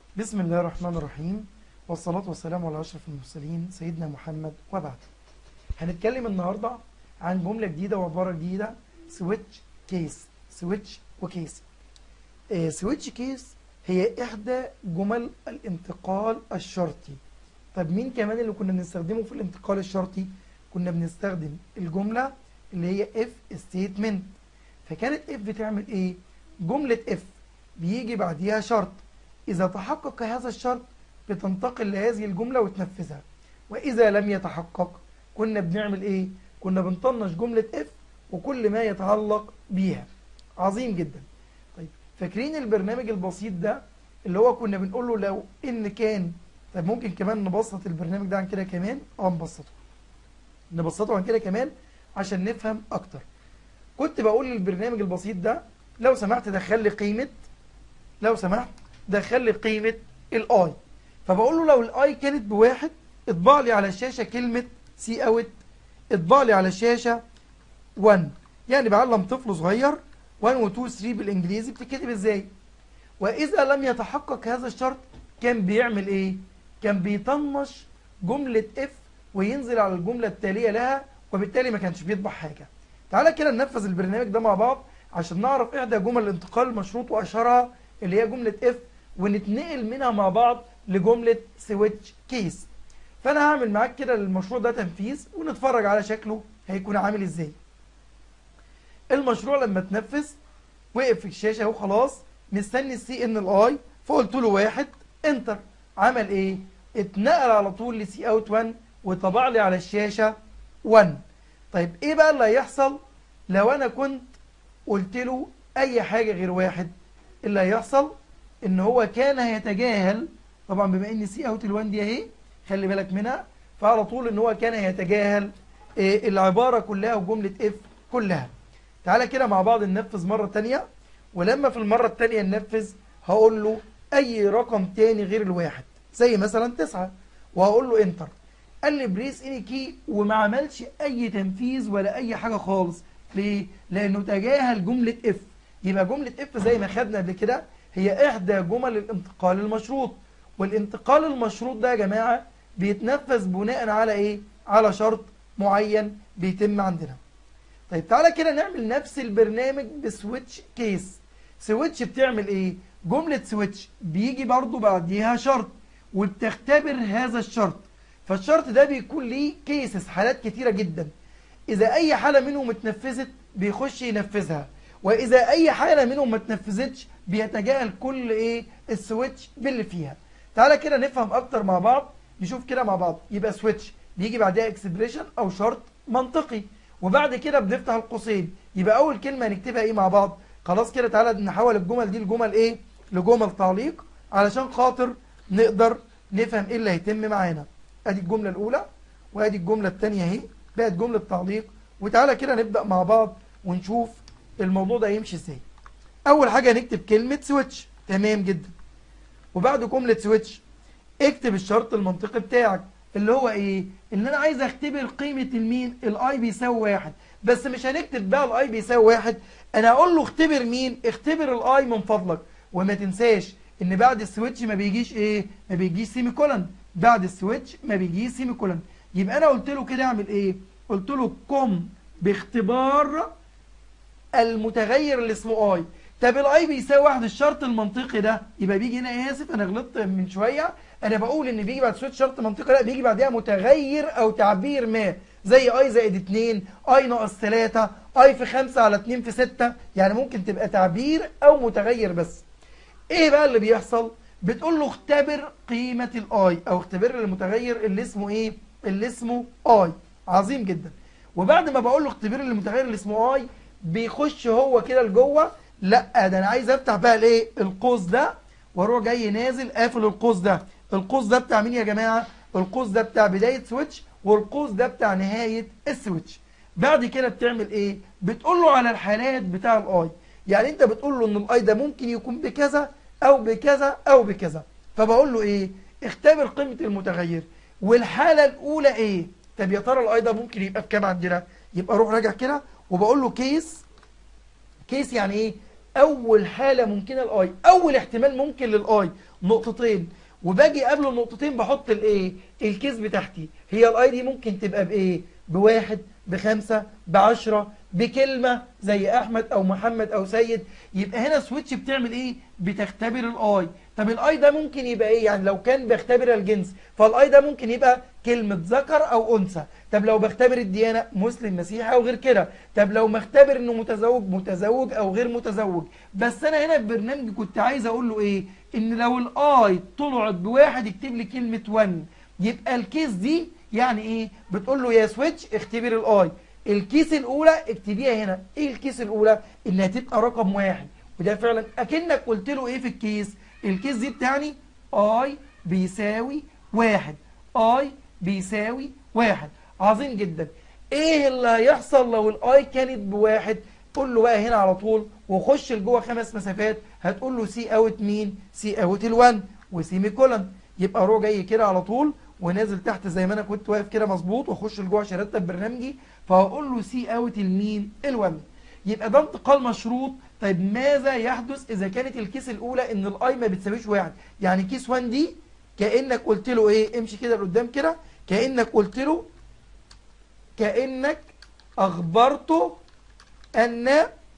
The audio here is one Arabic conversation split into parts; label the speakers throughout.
Speaker 1: بسم الله الرحمن الرحيم، والصلاة والسلام على أشرف المرسلين سيدنا محمد وبعد. هنتكلم النهاردة عن جملة جديدة وعبارة جديدة، سويتش كيس. سويتش وكيس. سويتش كيس هي إحدى جمل الانتقال الشرطي. طب مين كمان اللي كنا بنستخدمه في الانتقال الشرطي؟ كنا بنستخدم الجملة اللي هي if statement. فكانت if بتعمل إيه؟ جملة if بيجي بعديها شرط، إذا تحقق هذا الشرط بتنتقل لهذه الجملة وتنفذها، وإذا لم يتحقق كنا بنعمل إيه؟ كنا بنطنش جملة if وكل ما يتعلق بيها. عظيم جدا. طيب فاكرين البرنامج البسيط ده اللي هو كنا بنقول له لو إن كان. طيب ممكن كمان نبسط البرنامج ده عن كده كمان، نبسطه عن كده كمان عشان نفهم أكتر. كنت بقول للبرنامج البسيط ده لو سمحت دخل لي قيمة الاي. فبقول له لو الاي كانت بواحد اطبع لي على الشاشة كلمة سي اوت، اطبع لي على الشاشة 1. يعني بعلم طفل صغير 1 و 2 و 3 بالانجليزي بتتكتب ازاي. واذا لم يتحقق هذا الشرط كان بيعمل ايه؟ كان بيطنش جملة اف وينزل على الجملة التالية لها، وبالتالي ما كانش بيطبع حاجة. تعالى كده ننفذ البرنامج ده مع بعض عشان نعرف احدى جمل الانتقال المشروط واشهرها اللي هي جملة اف، ونتنقل منها مع بعض لجملة سويتش كيس. فانا هعمل معاك كده المشروع ده تنفيذ ونتفرج على شكله هيكون عامل ازاي. المشروع لما اتنفذ وقف في الشاشة اهو، خلاص مستني السي ان الاي، فقلت له 1 انتر. عمل ايه؟ اتنقل على طول لسي اوت 1 وطبع لي على الشاشة 1. طيب ايه بقى اللي هيحصل لو انا كنت قلت له اي حاجة غير 1؟ اللي هيحصل ان هو كان هيتجاهل، طبعا بما ان سي اوت ال1 دي اهي خلي بالك منها، فعلى طول ان هو كان هيتجاهل العبارة كلها وجملة اف كلها. تعالى كده مع بعض ننفذ مرة تانية، ولما في المرة التانية ننفذ هقول له اي رقم تاني غير الواحد زي مثلا 9 وهقول له انتر. قال لي بريس اني كي وما عملش اي تنفيذ ولا اي حاجة خالص. ليه؟ لانه تجاهل جملة اف. يبقى جملة اف زي ما خدنا قبل كده هي احدى جمل الانتقال المشروط، والانتقال المشروط ده يا جماعة بيتنفذ بناء على ايه؟ على شرط معين بيتم عندنا. طيب تعالى كده نعمل نفس البرنامج بسويتش كيس. سويتش بتعمل ايه؟ جملة سويتش بيجي برضو بعديها شرط وبتختبر هذا الشرط. فالشرط ده بيكون ليه كيسز، حالات كتيرة جدا. اذا اي حالة منهم اتنفذت بيخش ينفذها، واذا اي حالة منهم ما اتنفذتش بيتجاهل كل ايه؟ السويتش باللي فيها. تعالى كده نفهم اكتر مع بعض، نشوف كده مع بعض. يبقى سويتش بيجي بعدها اكسبريشن او شرط منطقي، وبعد كده بنفتح القوسين. يبقى اول كلمة هنكتبها ايه مع بعض؟ خلاص كده تعالى نحول الجمل دي لجمل ايه؟ لجمل تعليق علشان خاطر نقدر نفهم ايه اللي هيتم معانا. ادي الجملة الاولى وادي الجملة الثانية اهي بقت جملة تعليق. وتعالى كده نبدأ مع بعض ونشوف الموضوع ده يمشي ازاي. اول حاجة نكتب كلمة سويتش، تمام جدا. وبعد جملة سويتش اكتب الشرط المنطقي بتاعك اللي هو ايه؟ ان انا عايز اختبر قيمة المين؟ الاي بيساوي 1. بس مش هنكتب بقى الاي بيساوي 1، انا هقول له اختبر مين؟ اختبر الاي من فضلك. وما تنساش ان بعد السويتش ما بيجيش ايه؟ ما بيجيش سيمي كولن. بعد السويتش ما بيجيش سيمي كولن. يبقى انا قلت له كده اعمل ايه؟ قلت له قم باختبار المتغير اللي اسمه اي. طب الاي بيساوي 1 الشرط المنطقي ده يبقى بيجي هنا، اسف انا غلطت من شويه، انا بقول ان بيجي بعد سويتش شرط منطقي، لا بيجي بعدها متغير او تعبير ما زي اي زائد 2، اي ناقص 3، اي في 5 على 2 في 6. يعني ممكن تبقى تعبير او متغير بس. ايه بقى اللي بيحصل؟ بتقول له اختبر قيمه الاي او اختبر المتغير اللي اسمه ايه؟ اللي اسمه اي. عظيم جدا. وبعد ما بقول له اختبر المتغير اللي اسمه اي بيخش هو كده لجوه. لا ده انا عايز افتح بقى الايه؟ القوس ده، واروح جاي نازل قافل القوس ده. القوس ده بتاع مين يا جماعه؟ القوس ده بتاع بدايه سويتش، والقوس ده بتاع نهايه السويتش. بعد كده بتعمل ايه؟ بتقول له على الحالات بتاع الاي. يعني انت بتقول له ان الاي ده ممكن يكون بكذا او بكذا او بكذا. فبقول له ايه؟ اختبر قيمه المتغير. والحاله الاولى ايه؟ طب يا ترى الاي ده ممكن يبقى بكام عندنا؟ يبقى اروح راجع كده وبقول له كيس. كيس يعني ايه؟ اول حاله ممكنه الاي، اول احتمال ممكن للاي نقطتين، وباجي قبل النقطتين بحط الايه؟ الكيس بتاعتي. هي الاي دي ممكن تبقى بايه؟ بواحد، بخمسة، بعشرة، بكلمة زي احمد او محمد او سيد. يبقى هنا سويتش بتعمل ايه؟ بتختبر الاي. طب الاي ده ممكن يبقى ايه؟ يعني لو كان بيختبر الجنس فالاي ده ممكن يبقى كلمة ذكر او انثى. طب لو بختبر الديانة مسلم مسيحي او غير كده. طب لو مختبر انه متزوج او غير متزوج. بس انا هنا في برنامجي كنت عايز اقول له ايه؟ ان لو الاي طلعت بواحد اكتب لي كلمة 1. يبقى الكيس دي يعني ايه؟ بتقول له يا سويتش اختبر الاي. الكيس الاولى اكتبيها هنا. ايه الكيس الاولى؟ انها تبقى رقم واحد. وده فعلا اكنك قلت له ايه في الكيس؟ الكيس دي بتاعني اي بيساوي واحد. اي بيساوي واحد. عظيم جدا. ايه اللي هيحصل لو الاي كانت بواحد؟ قول له بقى هنا على طول وخش لجوه 5 مسافات. هتقول له سي اوت مين؟ سي اوت ال1 وسيمي كولن. يبقى رو جاي كده على طول ونازل تحت زي ما انا كنت واقف كده مظبوط، واخش لجوه عشان ارتب برنامجي. فهقول له سي اوت المين؟ ال1. يبقى ده انتقال مشروط. طيب ماذا يحدث اذا كانت الكيس الاولى ان الاي ما بتساويش واحد؟ يعني كيس 1 دي كانك قلت له ايه؟ امشي كده لقدام كده. كانك قلت له، كانك اخبرته ان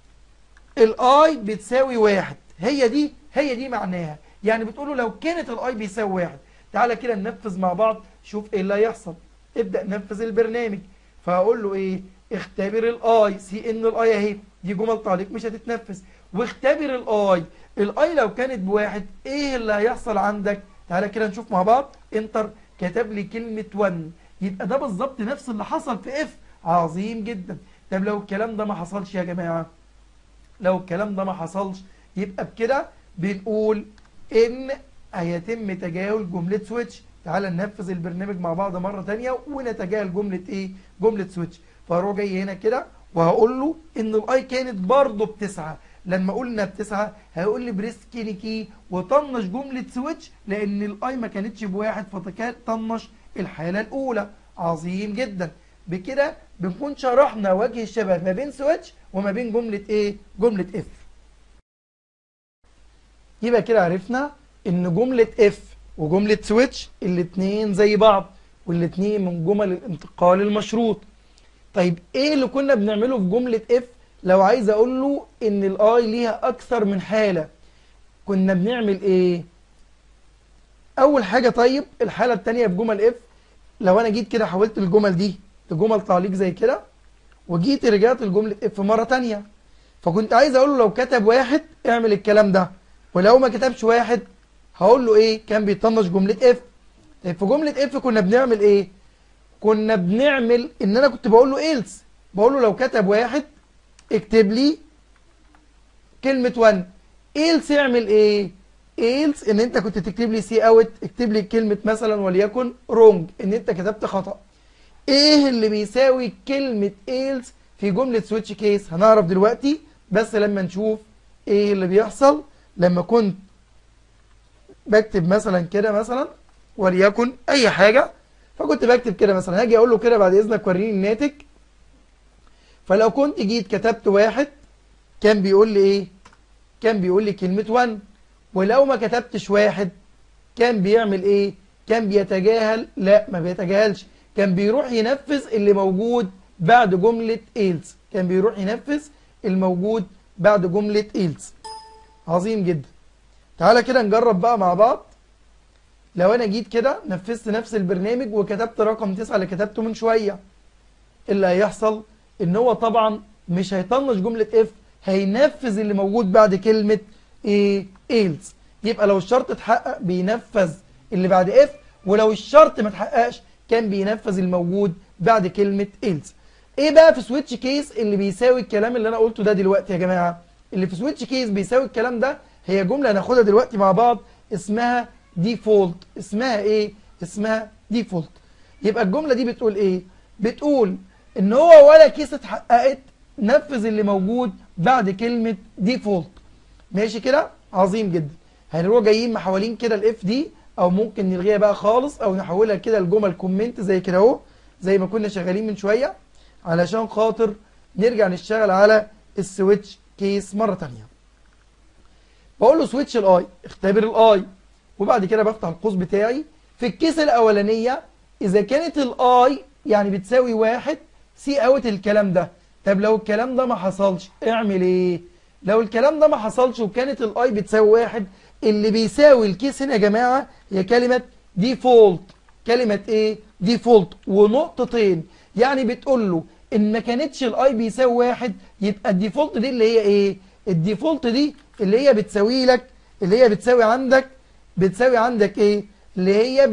Speaker 1: الاي بتساوي واحد. هي دي معناها. يعني بتقول له لو كانت الاي بيساوي واحد. تعالى كده ننفذ مع بعض. شوف ايه اللي هيحصل. ابدأ نفذ البرنامج. فهقول له ايه؟ اختبر الاي. سي ان الاي اهي. دي جمل تعليق مش هتتنفذ. واختبر الاي. الاي لو كانت بواحد ايه اللي هيحصل عندك؟ تعالى كده نشوف مع بعض. انتر. كتب لي كلمة 1. يبقى ده بالظبط نفس اللي حصل في اف. عظيم جدا. طب لو الكلام ده ما حصلش يا جماعة، لو الكلام ده ما حصلش يبقى بكده بنقول ان هيتم تجاهل جملة سويتش. تعال ننفذ البرنامج مع بعض مرة تانية ونتجاهل جملة ايه؟ جملة سويتش. فهروح جاي هنا كده وهقول له ان الاي كانت برضه بتسعة. لما قلنا بتسعة هيقول لي بريس كي وطنش جملة سويتش لان الاي ما كانتش بواحد فطنش الحالة الاولى. عظيم جدا. بكده بنكون شرحنا وجه الشبه ما بين سويتش وما بين جملة ايه؟ جملة اف. يبقى كده عرفنا ان جملة اف وجملة سويتش الاتنين زي بعض، والاتنين من جمل الانتقال المشروط. طيب ايه اللي كنا بنعمله في جملة اف لو عايز اقول له ان الاي ليها اكثر من حالة؟ كنا بنعمل ايه؟ اول حاجة طيب الحالة التانية في جمل اف، لو انا جيت كده حولت الجمل دي لجمل تعليق زي كده وجيت رجعت لجملة اف مرة تانية، فكنت عايز اقول له لو كتب واحد اعمل الكلام ده، ولو ما كتبش واحد هقول له ايه؟ كان بيطنش جملة اف. طيب في جملة اف كنا بنعمل ايه؟ كنا بنعمل ان انا كنت بقول له ايلس. بقول له لو كتب واحد اكتب لي كلمة 1. ايلس يعمل ايه؟ ايلس ان انت كنت تكتب لي سي اوت، اكتب لي كلمة مثلا وليكن رونج، ان انت كتبت خطأ. ايه اللي بيساوي كلمة ايلس في جملة سويتش كيس؟ هنعرف دلوقتي، بس لما نشوف ايه اللي بيحصل لما كنت بكتب مثلا كده مثلا وليكن اي حاجة. فكنت بكتب كده مثلا، هاجي اقول له كده بعد اذنك وريني الناتج. فلو كنت جيت كتبت واحد كان بيقول لي ايه؟ كان بيقول لي كلمة 1. ولو ما كتبتش واحد كان بيعمل ايه؟ كان بيتجاهل. لا ما بيتجاهلش، كان بيروح ينفذ اللي موجود بعد جملة ايلس. كان بيروح ينفذ الموجود بعد جملة ايلس. عظيم جدا. تعالى كده نجرب بقى مع بعض. لو انا جيت كده نفذت نفس البرنامج وكتبت رقم 9 اللي كتبته من شوية، اللي هيحصل ان هو طبعا مش هيطنش جملة اف، هينفذ اللي موجود بعد كلمة ايه؟ ايلس. يبقى لو الشرط اتحقق بينفذ اللي بعد اف، ولو الشرط ما اتحققش كان بينفذ الموجود بعد كلمة ايلس. ايه بقى في سويتش كيس اللي بيساوي الكلام اللي انا قلته ده دلوقتي يا جماعة؟ اللي في سويتش كيس بيساوي الكلام ده هي جملة هناخدها دلوقتي مع بعض اسمها ديفولت. اسمها ايه؟ اسمها ديفولت. يبقى الجملة دي بتقول ايه؟ بتقول ان هو ولا كيس اتحققت نفذ اللي موجود بعد كلمة ديفولت. ماشي كده؟ عظيم جدا. هنروح جايين محولين كده الاف دي، او ممكن نلغيها بقى خالص او نحولها كده لجمل كومنت زي كده اهو، زي ما كنا شغالين من شوية، علشان خاطر نرجع نشتغل على السويتش كيس مرة تانية. بقول له سويتش الاي، اختبر الاي، وبعد كده بفتح القوس بتاعي. في الكيس الاولانيه اذا كانت الاي يعني بتساوي 1 سي اوت الكلام ده. طب لو الكلام ده ما حصلش اعمل ايه؟ لو الكلام ده ما حصلش وكانت الاي بتساوي 1، اللي بيساوي الكيس هنا يا جماعه هي كلمه ديفولت. كلمه ايه؟ ديفولت ونقطتين. يعني بتقول له ان ما كانتش الاي بيساوي 1 يبقى الديفولت دي اللي هي ايه؟ الديفولت دي اللي هي بتساوي لك، اللي هي بتساوي عندك ايه؟ اللي هي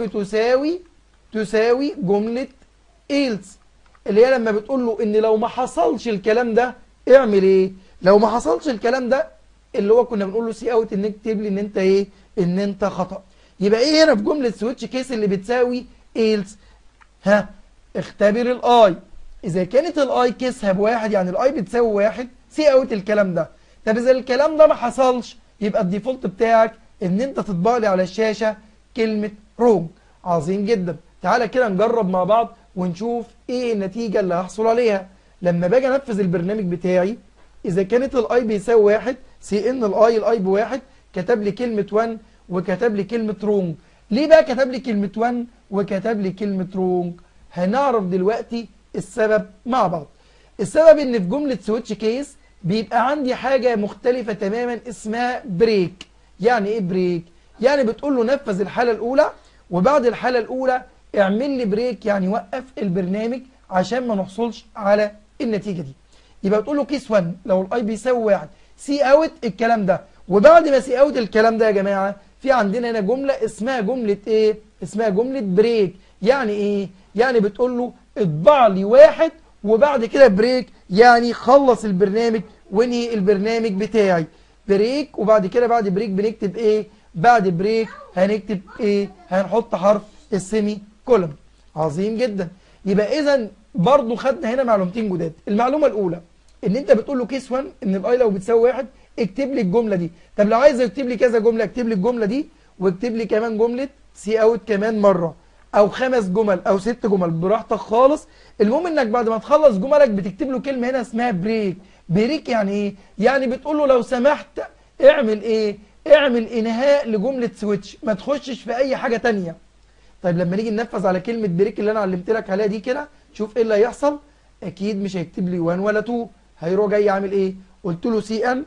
Speaker 1: تساوي جمله else، اللي هي لما بتقول له ان لو ما حصلش الكلام ده اعمل ايه؟ لو ما حصلش الكلام ده اللي هو كنا بنقول له سي اوت، ان اكتب لي ان انت ايه؟ ان انت خطأ. يبقى ايه هنا في جمله سويتش كيس اللي بتساوي else؟ ها، اختبر الاي، اذا كانت الاي كيسها بواحد يعني الاي بتساوي 1 سي اوت الكلام ده. طب اذا الكلام ده ما حصلش يبقى الديفولت بتاعك ان انت تطبع لي على الشاشه كلمه رونج. عظيم جدا. تعالى كده نجرب مع بعض ونشوف ايه النتيجه اللي هحصل عليها لما باجي انفذ البرنامج بتاعي. اذا كانت الاي بيساوي 1 سي ان الاي بواحد، كتب لي كلمه 1 وكتب لي كلمه رونج. ليه بقى كتب لي كلمه 1 وكتب لي كلمه رونج؟ هنعرف دلوقتي السبب مع بعض. السبب ان في جمله سويتش كيس بيبقى عندي حاجه مختلفه تماما اسمها بريك. يعني ايه بريك؟ يعني بتقول له نفذ الحاله الاولى وبعد الحاله الاولى اعمل لي بريك، يعني وقف البرنامج عشان ما نحصلش على النتيجه دي. يبقى بتقول له كيس 1 لو الاي بيساوي 1 سي اوت الكلام ده، وبعد ما سي اوت الكلام ده يا جماعه في عندنا هنا جمله اسمها جمله ايه؟ اسمها جمله بريك. يعني ايه؟ يعني بتقول له اطبع لي 1 وبعد كده بريك، يعني خلص البرنامج وانهي البرنامج بتاعي. بريك، وبعد كده بعد بريك بنكتب ايه؟ بعد بريك هنكتب ايه؟ هنحط حرف السيمي كولوم. عظيم جدا. يبقى اذا برضو خدنا هنا معلومتين جداد. المعلومه الاولى ان انت بتقول له كيس 1 ان الاي لو بتساوي 1 اكتب لي الجمله دي. طب لو عايز اكتب لي كذا جمله اكتب لي الجمله دي واكتب لي كمان جمله سي اوت كمان مره او 5 جمل او 6 جمل براحتك خالص. المهم انك بعد ما تخلص جملك بتكتب له كلمه هنا اسمها بريك. بريك يعني ايه؟ يعني بتقول له لو سمحت اعمل ايه؟ اعمل انهاء لجمله سويتش، ما تخشش في اي حاجه ثانيه. طيب لما نيجي ننفذ على كلمه بريك اللي انا علمت لك عليها دي كده، شوف ايه اللي هيحصل. اكيد مش هيكتب لي 1 ولا 2، هيروح جاي عامل ايه؟ قلت له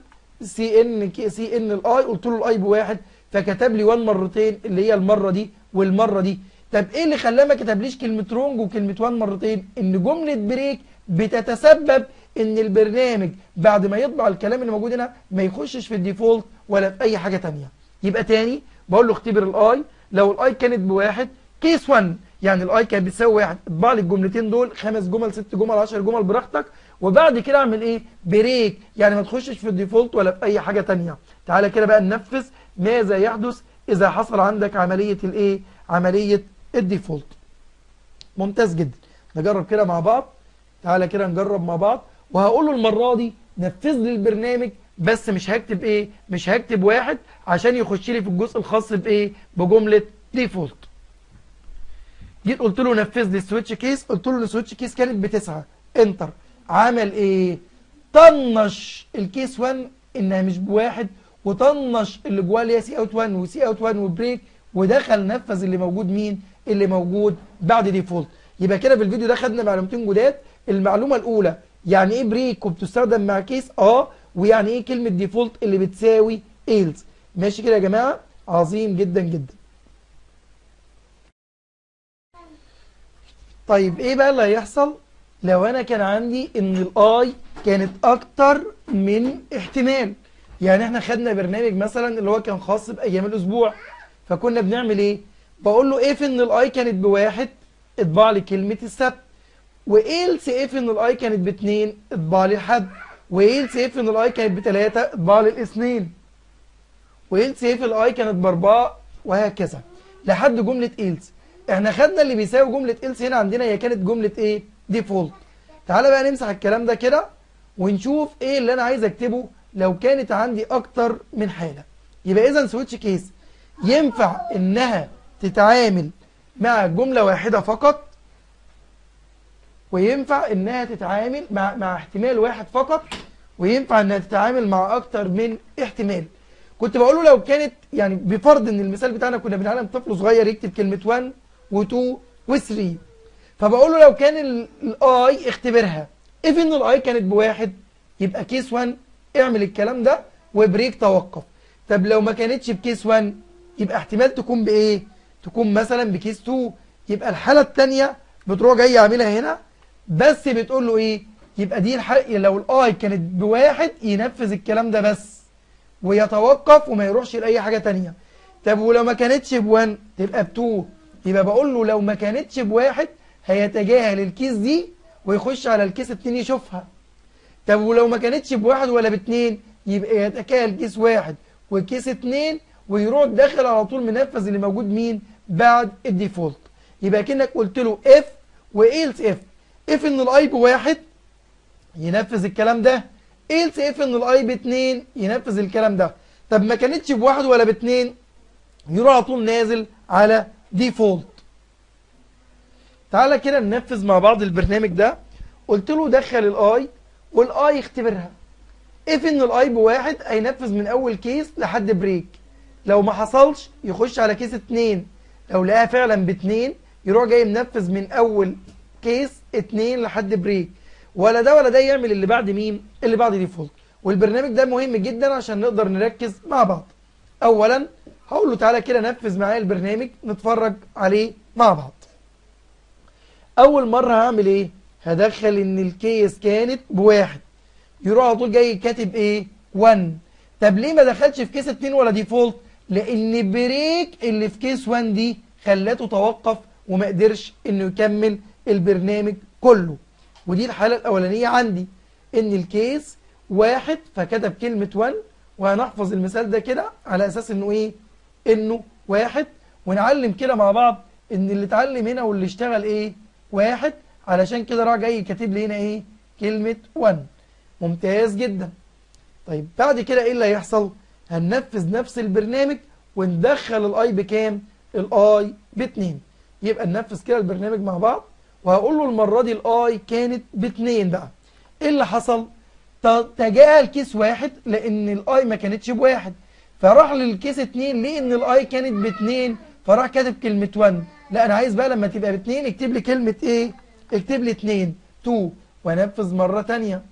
Speaker 1: سي ان الاي، قلت له الاي بواحد فكتب لي 1 مرتين اللي هي المره دي والمره دي. طب ايه اللي خلاه ما كتبليش كلمه رونج وكلمه 1 مرتين؟ ان جمله بريك بتتسبب ان البرنامج بعد ما يطبع الكلام اللي موجود هنا ما يخشش في الديفولت ولا في اي حاجه ثانيه. يبقى تاني بقول له اختبر الاي، لو الاي كانت بواحد كيس 1 يعني الاي كانت بتساوي 1 اطبع لي الجملتين دول 5 جمل 6 جمل 10 جمل براحتك، وبعد كده اعمل ايه؟ بريك، يعني ما تخشش في الديفولت ولا في اي حاجه ثانيه. تعالى كده بقى ننفذ ماذا يحدث اذا حصل عندك عمليه الايه؟ عمليه الديفولت. ممتاز جدا. نجرب كده مع بعض. تعالى كده نجرب مع بعض وهقول له المره دي نفذ لي البرنامج، بس مش هكتب ايه؟ مش هكتب 1 عشان يخش لي في الجزء الخاص بايه؟ بجمله ديفولت. جيت قلت له نفذ لي السويتش كيس، قلت له السويتش كيس كانت ب9، انتر. عمل ايه؟ طنش الكيس 1 انها مش بواحد، وطنش اللي جواه اللي هي سي اوت 1 وسي اوت 1 وبريك، ودخل نفذ اللي موجود مين؟ اللي موجود بعد ديفولت. يبقى كده في الفيديو ده خدنا معلومتين جداد. المعلومه الاولى يعني ايه بريك وبتستخدم مع كيس ويعني ايه كلمه ديفولت اللي بتساوي ايلز. ماشي كده يا جماعه؟ عظيم جدا جدا. طيب ايه بقى اللي هيحصل لو انا كان عندي ان الاي كانت اكتر من احتمال؟ يعني احنا خدنا برنامج مثلا اللي هو كان خاص بايام الاسبوع، فكنا بنعمل ايه؟ بقول له اف ان الاي كانت بواحد اطبع لي كلمه السبت، وايلس اف ان الاي كانت باتنين اطبع لي الحد، وايلس اف ان الاي كانت بتلاته اطبع لي الاثنين، وايلس اف الاي كانت باربعه، وهكذا لحد جمله ايلس. احنا خدنا اللي بيساوي جمله ايلس هنا عندنا هي كانت جمله ايه؟ ديفولت. تعالى بقى نمسح الكلام ده كده ونشوف ايه اللي انا عايز اكتبه لو كانت عندي اكتر من حاله. يبقى اذا سويتش كيس ينفع انها تتعامل مع جمله واحده فقط، وينفع انها تتعامل مع احتمال واحد فقط، وينفع انها تتعامل مع اكتر من احتمال. كنت بقول له لو كانت يعني بفرض ان المثال بتاعنا كنا بنعلم طفل صغير يكتب كلمه 1 و2 و3، فبقول له لو كان الاي اختبرها اف ان الاي كانت بواحد يبقى كيس 1 اعمل الكلام ده وبريك توقف. طب لو ما كانتش بكيس 1 يبقى احتمال تكون بايه؟ تكون مثلا بكيس 2، يبقى الحاله الثانيه بتروح جاي عاملها هنا بس بتقول له ايه؟ يبقى دي الحاله لو الاي كانت بواحد ينفذ الكلام ده بس ويتوقف وما يروحش لاي حاجه ثانيه. طب ولو ما كانتش ب1 تبقى ب2، يبقى بقول له لو ما كانتش بواحد هيتجاهل الكيس دي ويخش على الكيس 2 يشوفها. طب ولو ما كانتش بواحد ولا باتنين يبقى يتجاهل كيس 1 وكيس 2 ويروح داخل على طول منفذ اللي موجود مين؟ بعد الديفولت. يبقى كأنك قلت له اف وايلس اف ان الاي بواحد ينفذ الكلام ده، ايلس اف ان الاي باتنين ينفذ الكلام ده. طب ما كانتش بواحد ولا باتنين يروح على طول نازل على ديفولت. تعالى كده ننفذ مع بعض البرنامج ده. قلت له دخل الاي والاي يختبرها اف ان الاي بواحد هينفذ من اول كيس لحد بريك، لو ما حصلش يخش على كيس 2، لو لقاها فعلا ب2 يروح جاي منفذ من اول كيس 2 لحد بريك، ولا ده ولا ده يعمل اللي بعد مين؟ اللي بعد ديفولت. والبرنامج ده مهم جدا عشان نقدر نركز مع بعض. اولا هقول له تعالى كده نفذ معايا البرنامج نتفرج عليه مع بعض. اول مره هعمل ايه؟ هدخل ان الكيس كانت بواحد، يروح على طول جاي كاتب ايه؟ 1. طب ليه ما دخلش في كيس 2 ولا ديفولت؟ لان بريك اللي في كيس 1 دي خلته توقف وما قدرش انه يكمل البرنامج كله. ودي الحاله الاولانيه عندي ان الكيس واحد فكتب كلمه 1، وهنحفظ المثال ده كده على اساس انه ايه؟ انه واحد، ونعلم كده مع بعض ان اللي اتعلم هنا واللي اشتغل ايه؟ واحد، علشان كده راح جاي كاتب لي هنا ايه؟ كلمه 1. ممتاز جدا. طيب بعد كده ايه اللي هيحصل؟ هننفذ نفس البرنامج وندخل الاي بكام؟ الاي ب2. يبقى ننفذ كده البرنامج مع بعض وهقول له المره دي الاي كانت ب2 بقى. ايه اللي حصل؟ تجاهل كيس واحد لان الاي ما كانتش بواحد، فراح للكيس 2 لان الاي كانت ب2 فراح كاتب كلمه 1. لا انا عايز بقى لما تبقى ب2 اكتب لي كلمه ايه؟ اكتب لي 2 وانفذ مره ثانيه.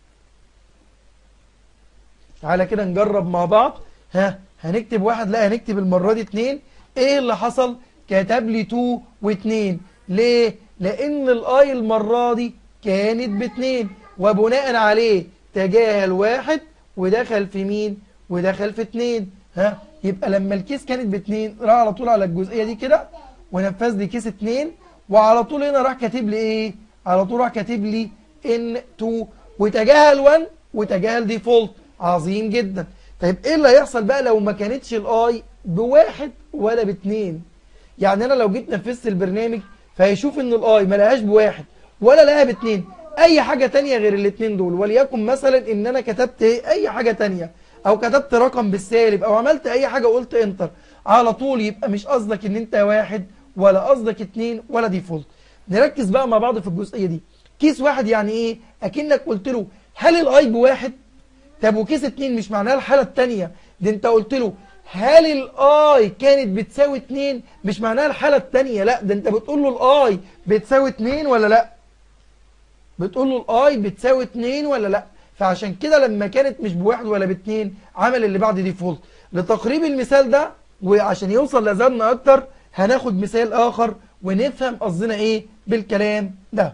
Speaker 1: تعالى كده نجرب مع بعض. هنكتب واحد، لا هنكتب المرة دي 2. ايه اللي حصل؟ كتب لي 2 و2. ليه؟ لان الاي المرة دي كانت ب2 وبناء عليه تجاهل واحد ودخل في مين؟ ودخل في 2. يبقى لما الكيس كانت ب2 راح على طول على الجزئية دي كده ونفذ لي كيس 2، وعلى طول هنا راح كاتب لي ايه؟ على طول راح كاتب لي ان 2 وتجاهل 1 وتجاهل ديفولت. عظيم جدا. طيب ايه اللي هيحصل بقى لو ما كانتش الاي بواحد ولا باتنين؟ يعني انا لو جيت نفذت البرنامج فهيشوف ان الاي ما لقاهاش بواحد ولا لقاها باتنين، اي حاجه تانية غير الاتنين دول، وليكن مثلا ان انا كتبت اي حاجه تانية او كتبت رقم بالسالب او عملت اي حاجه قلت انتر على طول، يبقى مش قصدك ان انت واحد ولا قصدك 2 ولا ديفولت. نركز بقى مع بعض في الجزئيه دي. كيس واحد يعني ايه؟ اكنك قلت له هل الاي بواحد؟ طب وكيس 2 مش معناها الحالة الثانية، دي انت قلت له هل الاي كانت بتساوي 2 مش معناها الحالة الثانية، لا ده انت بتقول له الاي بتساوي 2 ولا لا؟ بتقول له الاي بتساوي 2 ولا لا؟ فعشان كده لما كانت مش بواحد ولا باتنين عمل اللي بعد ديفولت. لتقريب المثال ده وعشان يوصل لأذهاننا اكتر هناخد مثال اخر ونفهم قصدنا ايه بالكلام ده.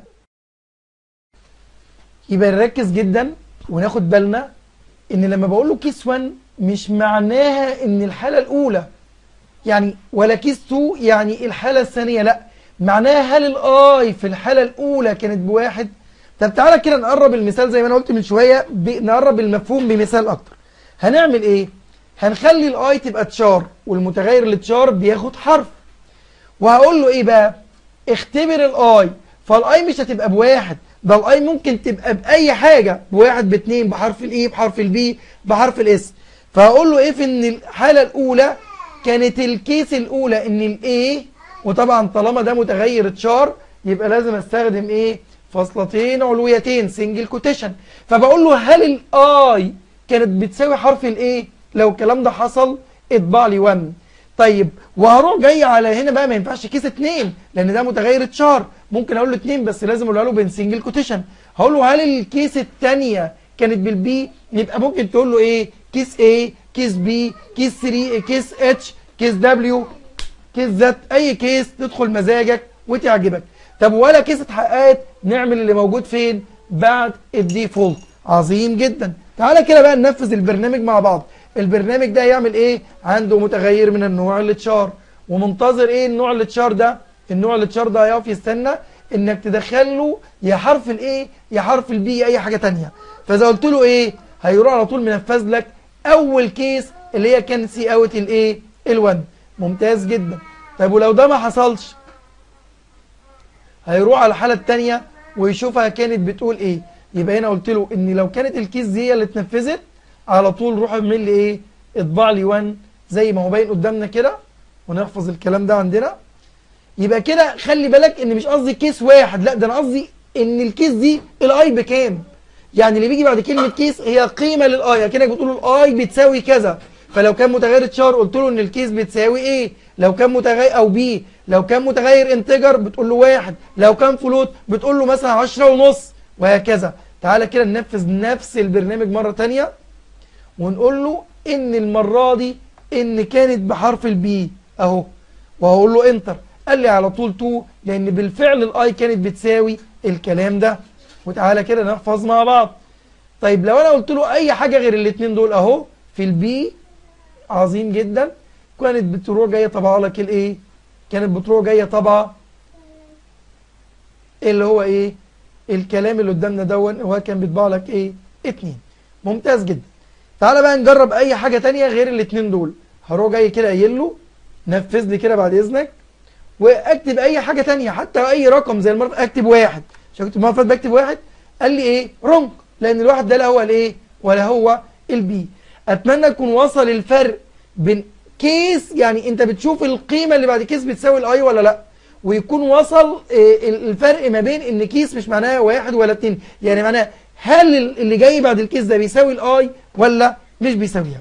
Speaker 1: يبقى نركز جدا وناخد بالنا ان لما بقول له كيس 1 مش معناها ان الحالة الاولى يعني ولا كيس 2 يعني الحالة الثانية، لا معناها هل الاي في الحالة الاولى كانت بواحد. طب تعالى كده نقرب المثال زي ما انا قلت من شوية، نقرب المفهوم بمثال اكتر. هنعمل ايه؟ هنخلي الاي تبقى تشار والمتغير التشار بياخد حرف، وهقول له ايه بقى؟ اختبر الاي. فالاي مش هتبقى بواحد، ده الاي ممكن تبقى باي حاجه، بواحد باتنين بحرف الاي بحرف البي بحرف الاس. فهقول له ايه في ان الحاله الاولى كانت الكيس الاولى ان الاي، وطبعا طالما ده متغير تشار يبقى لازم استخدم ايه؟ فاصلتين علويتين سنجل كوتيشن. فبقول له هل الاي كانت بتساوي حرف الاي؟ لو الكلام ده حصل اطبع لي 1. طيب وهروح جاي على هنا بقى، ما ينفعش كيس 2 لان ده متغير اتشار، ممكن اقول له 2 بس لازم اقولها له بين سنجل كوتيشن. هقول له هل الكيس الثانيه كانت بالبي؟ يبقى ممكن تقول له ايه؟ كيس A، كيس B، كيس 3، كيس H، كيس W، كيس Z، اي كيس تدخل مزاجك وتعجبك. طب ولا كيس اتحققت، نعمل اللي موجود فين؟ بعد الديفولت. عظيم جدا. تعالى كده بقى ننفذ البرنامج مع بعض. البرنامج ده يعمل ايه؟ عنده متغير من النوع الاتشار، ومنتظر ايه النوع الاتشار ده؟ النوع الاتشار ده هيقف يستنى انك تدخل له يا حرف الايه يا حرف البي، اي حاجه ثانيه. فاذا قلت له ايه هيروح على طول منفذ لك اول كيس اللي هي كان سي اوت الايه ال1. ممتاز جدا. طيب ولو ده ما حصلش هيروح على الحاله الثانيه ويشوفها كانت بتقول ايه. يبقى هنا قلت له ان لو كانت الكيس دي هي اللي اتنفذت على طول روح اعمل لي ايه؟ اطبع لي 1 زي ما هو باين قدامنا كده، ونحفظ الكلام ده عندنا. يبقى كده خلي بالك ان مش قصدي كيس واحد، لا ده انا قصدي ان الكيس دي الاي بكام. يعني اللي بيجي بعد كلمه كيس هي قيمه للاي، كانك بتقول له الاي بتساوي كذا. فلو كان متغير تشار قلت له ان الكيس بتساوي ايه. لو كان متغير او بي، لو كان متغير انتجر بتقول له 1، لو كان فلوت بتقول له مثلا 10 ونص وهكذا. تعالى كده ننفذ نفس البرنامج مره ثانيه ونقول له ان المره دي ان كانت بحرف البي اهو، وهقول له انتر. قال لي على طول 2 لان بالفعل الاي كانت بتساوي الكلام ده. وتعالى كده نحفظ مع بعض. طيب لو انا قلت له اي حاجه غير الاثنين دول اهو في البي، عظيم جدا، كانت بتروح جايه طبعا لك الايه؟ كانت بتروح جايه طبعا اللي هو ايه؟ الكلام اللي قدامنا دون هو كان بيطبع لك ايه؟ 2. ممتاز جدا. تعالى بقى نجرب اي حاجه ثانيه غير الاثنين دول. هروح جاي كده قايل له نفذ لي كده بعد اذنك، واكتب اي حاجه ثانيه حتى اي رقم زي المره اكتب 1. عشان كنت المره اللي فاتت بكتب 1 قال لي ايه؟ رونج، لان الواحد ده لا هو الايه ولا هو البي. اتمنى يكون وصل الفرق بين كيس، يعني انت بتشوف القيمه اللي بعد كيس بتساوي الاي ولا لا، ويكون وصل الفرق ما بين ان كيس مش معناها 1 ولا 2، يعني معناها هل اللي جاي بعد الكيس ده بيساوي الاي ولا مش بيساويها.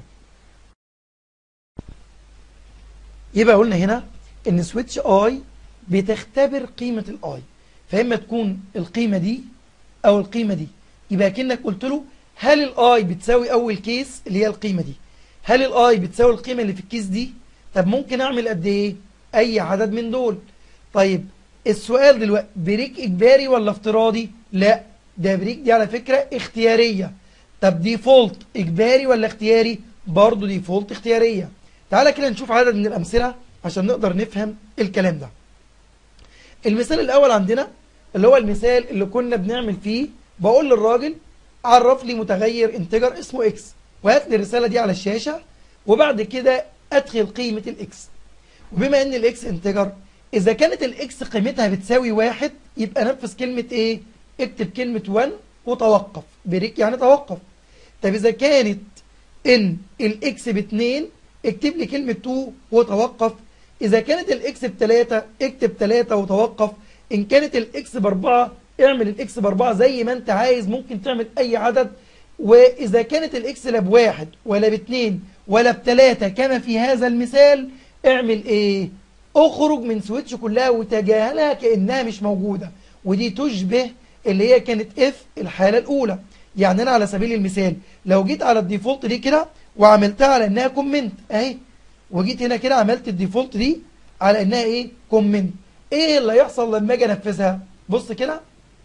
Speaker 1: يبقى قلنا هنا ان سويتش اي بتختبر قيمه الاي، فاما تكون القيمه دي او القيمه دي. يبقى كأنك قلت له هل الاي بتساوي اول كيس اللي هي القيمه دي، هل الاي بتساوي القيمه اللي في الكيس دي. طب ممكن اعمل قد ايه؟ اي عدد من دول. طيب السؤال دلوقتي بريك اجباري ولا افتراضي؟ لا ده بريك دي على فكره اختياريه. طب ديفولت اجباري ولا اختياري؟ برضه ديفولت اختياريه. تعالى كده نشوف عدد من الامثله عشان نقدر نفهم الكلام ده. المثال الاول عندنا اللي هو المثال اللي كنا بنعمل فيه، بقول للراجل عرف لي متغير انتجر اسمه اكس، وهات لي الرساله دي على الشاشه، وبعد كده ادخل قيمه الاكس. وبما ان الاكس انتجر، اذا كانت الاكس قيمتها بتساوي 1 يبقى نفذ كلمه ايه؟ اكتب كلمه 1 وتوقف. بريك يعني توقف. طب اذا كانت ان الاكس ب2 اكتب لي كلمه 2 وتوقف. اذا كانت الاكس ب3 اكتب 3 وتوقف. ان كانت الاكس ب4 اعمل الاكس ب4 زي ما انت عايز، ممكن تعمل اي عدد. واذا كانت الاكس لا ب1 ولا ب2 ولا ب3 كما في هذا المثال، اعمل ايه؟ اخرج من سويتش كلها وتجاهلها كانها مش موجوده. ودي تشبه اللي هي كانت اف الحاله الاولى. يعني انا على سبيل المثال لو جيت على الديفولت دي كده وعملتها على انها كومنت اهي، وجيت هنا كده عملت الديفولت دي على انها ايه؟ كومنت، ايه اللي هيحصل لما اجي انفذها؟ بص كده،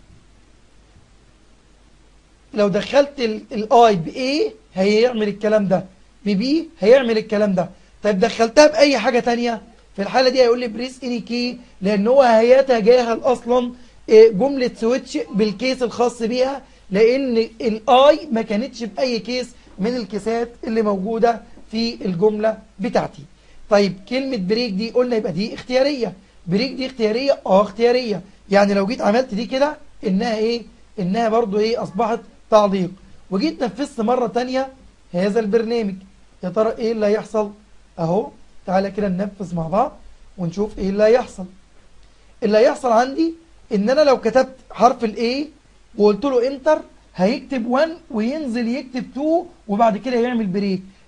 Speaker 1: لو دخلت الاي بايه هيعمل الكلام ده، ببي هيعمل الكلام ده. طيب دخلتها باي حاجه ثانيه، في الحاله دي هيقول لي بريس اني كي، لان هو هيتجاهل اصلا جمله سويتش بالكيس الخاص بيها، لان الاي ما كانتش باي كيس من الكيسات اللي موجوده في الجمله بتاعتي. طيب كلمه بريك دي قلنا يبقى دي اختياريه. بريك دي اختياريه؟ اختياريه. يعني لو جيت عملت دي كده انها ايه؟ انها برضو ايه؟ اصبحت تعليق. وجيت نفذت مره ثانيه هذا البرنامج، يا ترى ايه اللي هيحصل؟ اهو تعالى كده ننفذ مع بعض ونشوف ايه اللي هيحصل. اللي هيحصل عندي ان انا لو كتبت حرف الاي وقلت له انتر هيكتب 1 وينزل يكتب 2 وبعد كده يعمل بريك.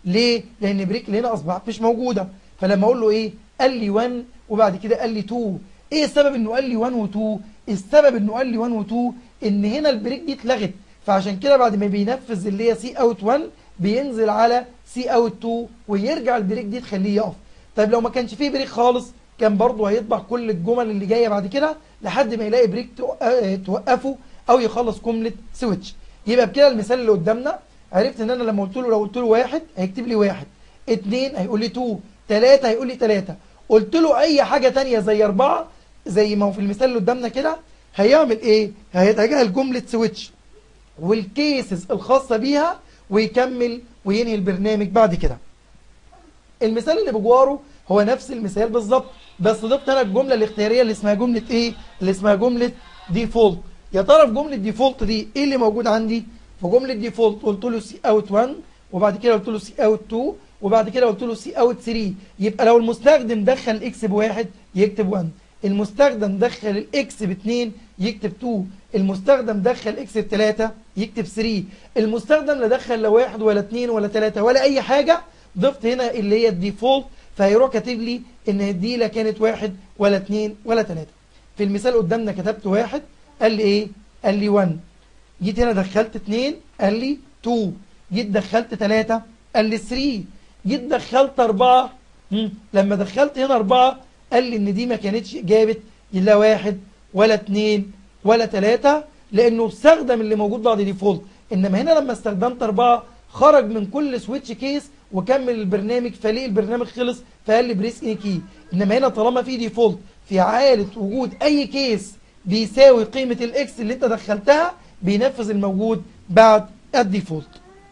Speaker 1: ليه؟ لان بريك اللي هنا اصبحت مش موجوده. فلما اقول له ايه؟ قال لي 1 وبعد كده قال لي 2. ايه السبب انه قال لي 1 و2؟ السبب انه قال لي 1 و2 ان هنا البريك دي اتلغت، فعشان كده بعد ما بينفذ اللي هي سي اوت 1 بينزل على سي اوت 2 ويرجع البريك دي تخليه يقف. طيب لو ما كانش فيه بريك خالص كان برضه هيطبع كل الجمل اللي جايه بعد كده لحد ما يلاقي بريك توقفه او يخلص جمله سويتش. يبقى بكده المثال اللي قدامنا عرفت ان انا لما قلت له، لو قلت له 1 هيكتب لي 1، 2 هيقول لي 2، 3 هيقول لي 3. قلت له اي حاجه ثانيه زي 4 زي ما هو في المثال اللي قدامنا كده هيعمل ايه؟ هيتجاهل جمله سويتش والكيسز الخاصه بيها ويكمل وينهي البرنامج بعد كده. المثال اللي بجواره هو نفس المثال بالظبط، بس ضفت انا الجمله الاختياريه اللي اسمها جمله ايه؟ اللي اسمها جمله ديفولت. يا ترى في جمله ديفولت دي ايه اللي موجود عندي؟ في جمله ديفولت قلت له سي اوت 1 وبعد كده قلت له سي اوت 2 وبعد كده قلت له سي اوت 3. يبقى لو المستخدم دخل اكس ب1 يكتب 1، المستخدم دخل الاكس ب2 يكتب 2، المستخدم دخل اكس ب3 يكتب 3، المستخدم لا دخل لا 1 ولا 2 ولا 3 ولا اي حاجه. ضفت هنا اللي هي الديفولت فهيروح كاتب لي ان دي لا كانت 1 ولا 2 ولا 3. في المثال قدامنا كتبت 1 قال لي ايه؟ قال لي 1. جيت هنا دخلت 2 قال لي 2، جيت دخلت 3 قال لي 3، جيت دخلت 4 لما دخلت هنا 4 قال لي ان دي ما كانتش اجابه لا 1 ولا 2 ولا 3 لانه استخدم اللي موجود بعد ديفولت. انما هنا لما استخدمت 4 خرج من كل سويتش كيس وكمل البرنامج فليه البرنامج خلص فقال لي بريس اني كي. انما هنا طالما في ديفولت في حاله وجود اي كيس بيساوي قيمه الاكس اللي انت دخلتها بينفذ الموجود بعد الديفولت.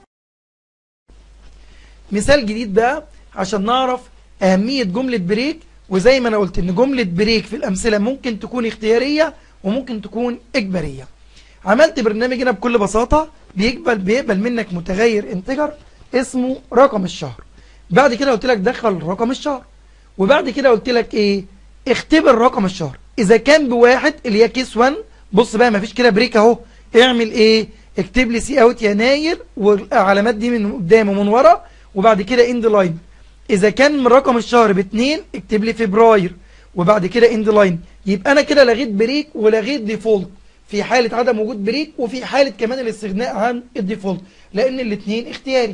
Speaker 1: مثال جديد بقى عشان نعرف اهميه جمله بريك، وزي ما انا قلت ان جمله بريك في الامثله ممكن تكون اختياريه وممكن تكون اجباريه. عملت برنامج هنا بكل بساطه بيقبل منك متغير انتجر اسمه رقم الشهر. بعد كده قلت لك دخل رقم الشهر، وبعد كده قلت لك ايه؟ اختبر رقم الشهر اذا كان بواحد اللي هي كيس 1. بص بقى مفيش كده بريك اهو، اعمل ايه؟ اكتب لي سي اوت يناير والعلامات دي من قدام ومن ورا وبعد كده اند لاين. اذا كان من رقم الشهر ب2 اكتب لي فبراير وبعد كده اند لاين. يبقى انا كده لغيت بريك ولغيت ديفولت في حاله عدم وجود بريك وفي حاله كمان الاستغناء عن الديفولت لان الاثنين اختياري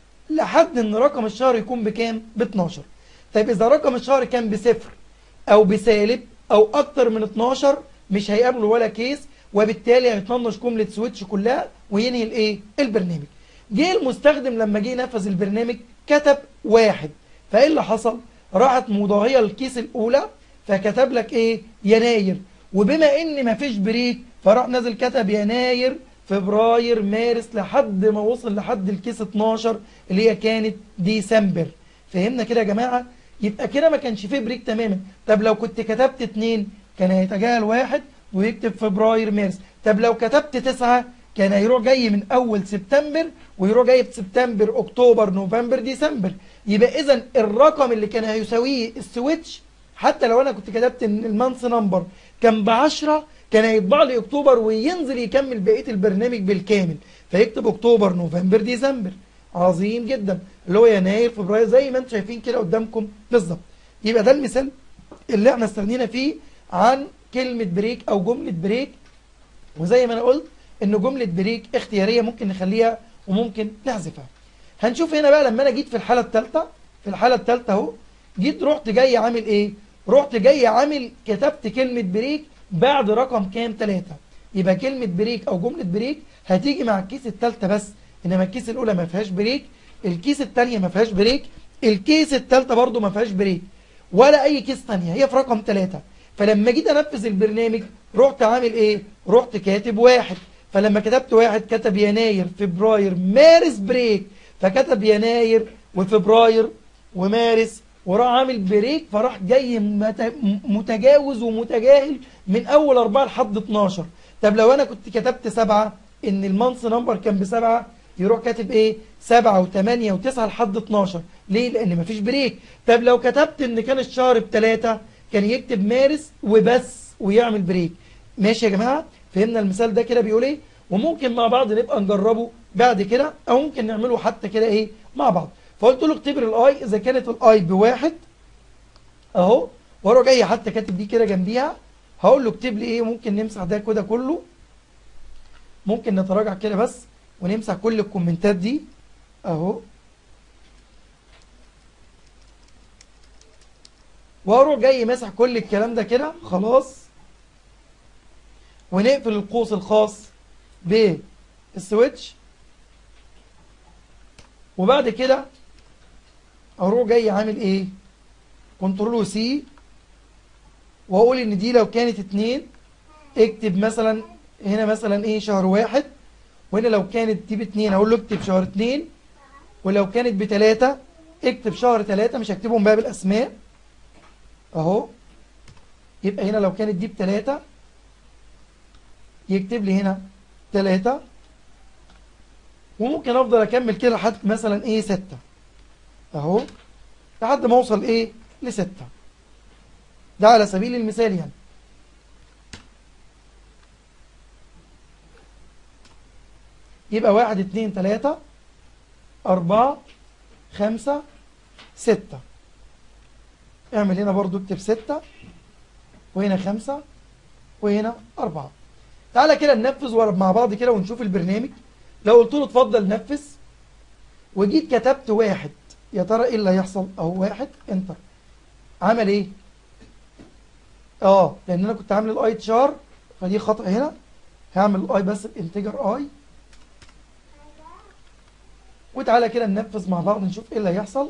Speaker 1: لحد ان رقم الشهر يكون بكام؟ ب12. طيب اذا رقم الشهر كان بصفر او بسالب او اكتر من 12 مش هيقابله ولا كيس، وبالتالي هيطنش جمله سويتش كلها وينهي الايه؟ البرنامج. جه المستخدم لما جه ينفذ البرنامج كتب 1، فايه اللي حصل؟ راحت مضاهيه الكيس الاولى فكتب لك ايه؟ يناير، وبما ان مفيش بريك فراح نازل كتب يناير فبراير مارس لحد ما وصل لحد الكيس 12 اللي هي كانت ديسمبر. فهمنا كده يا جماعه؟ يبقى كده ما كانش فيه بريك تماما. طب لو كنت كتبت 2 كان هيتجاهل 1 ويكتب فبراير مارس. طب لو كتبت 9 كان هيروح جاي من اول سبتمبر ويروح جاي سبتمبر اكتوبر نوفمبر ديسمبر. يبقى اذا الرقم اللي كان هيساويه السويتش حتى لو انا كنت كتبت ان المانث نمبر كان ب10 كان هيطبع لي اكتوبر وينزل يكمل بقيه البرنامج بالكامل فيكتب اكتوبر نوفمبر ديسمبر. عظيم جدا، اللي هو يناير فبراير زي ما انتم شايفين كده قدامكم بالظبط. يبقى ده المثال اللي احنا استغنينا فيه عن كلمه بريك او جمله بريك. وزي ما انا قلت ان جمله بريك اختياريه ممكن نخليها وممكن نحذفها. هنشوف هنا بقى لما انا جيت في الحاله الثالثه. في الحاله الثالثه اهو جيت رحت جاي عامل ايه؟ رحت جاي عامل كتبت كلمه بريك بعد رقم كام؟ 3. يبقى كلمه بريك او جمله بريك هتيجي مع الكيس الثالثه بس، انما الكيس الاولى ما فيهاش بريك، الكيس الثانيه ما فيهاش بريك، الكيس الثالثه برده ما فيهاش بريك ولا اي كيس ثانيه، هي في رقم 3. فلما جيت انفذ البرنامج رحت عامل ايه؟ رحت كاتب 1. فلما كتبت 1 كتب يناير فبراير مارس بريك، فكتب يناير وفبراير ومارس وراح عامل بريك فراح جاي متجاوز ومتجاهل من اول 4 لحد 12. طب لو انا كنت كتبت 7 ان المانث نمبر كان ب7 يروح كاتب ايه؟ 7 و8 و9 لحد 12. ليه؟ لان مفيش بريك. طب لو كتبت ان كان الشهر ب3 كان يكتب مارس وبس ويعمل بريك. ماشي يا جماعه؟ فهمنا المثال ده كده بيقول ايه؟ وممكن مع بعض نبقى نجربه بعد كده او ممكن نعمله حتى كده ايه مع بعض. فقلت له اكتب لي الاي اذا كانت الاي بواحد اهو، واروح جاي حتى كاتب دي كده جنبيها. هقول له اكتب لي ايه، ممكن نمسح ده كده كله، ممكن نتراجع كده بس ونمسح كل الكومنتات دي اهو، واروح جاي ماسح كل الكلام ده كده خلاص، ونقفل القوس الخاص بالسويتش. وبعد كده اروح جاي عامل ايه، كنترول سي، واقول ان دي لو كانت 2 اكتب مثلا هنا مثلا ايه شهر 1، وهنا لو كانت دي ب2 اقول له اكتب شهر 2، ولو كانت ب3 اكتب شهر 3، مش هكتبهم بقى بالاسماء اهو. يبقى هنا لو كانت دي ب3 يكتب لي هنا 3، وممكن افضل اكمل كده لحد مثلا ايه 6 اهو، لحد ما اوصل ايه ل6. ده على سبيل المثال يعني. يبقى 1 2 3 4 5 6. اعمل هنا برضو اكتب 6، وهنا 5، وهنا 4. تعالى كده ننفذ مع بعض كده ونشوف البرنامج. لو قلت له اتفضل نفذ وجيت كتبت 1، يا ترى ايه اللي هيحصل؟ اهو 1 انتر، عمل ايه؟ لان انا كنت عامل الاي تشار فدي خطأ هنا. هعمل الاي بس بانتجر اي. وتعالى كده ننفذ مع بعض نشوف ايه اللي هيحصل.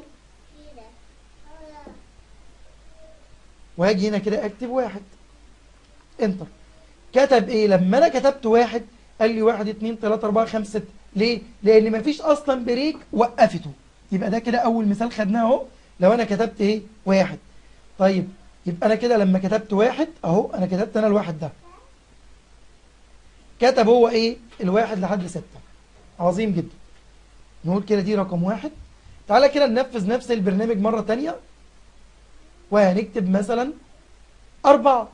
Speaker 1: وهاجي هنا كده اكتب 1 انتر. كتب ايه لما انا كتبت 1؟ قال لي 1 2 3 4 5 6. ليه؟ لان مفيش اصلا بريك وقفته. يبقى ده كده اول مثال خدناه اهو. لو انا كتبت ايه 1، طيب يبقى انا كده لما كتبت 1 اهو، انا كتبت انا الواحد ده، كتب هو ايه الواحد لحد 6. عظيم جدا. نقول كده دي رقم 1. تعالى كده ننفذ نفس البرنامج مرة تانية، وهنكتب مثلا 4.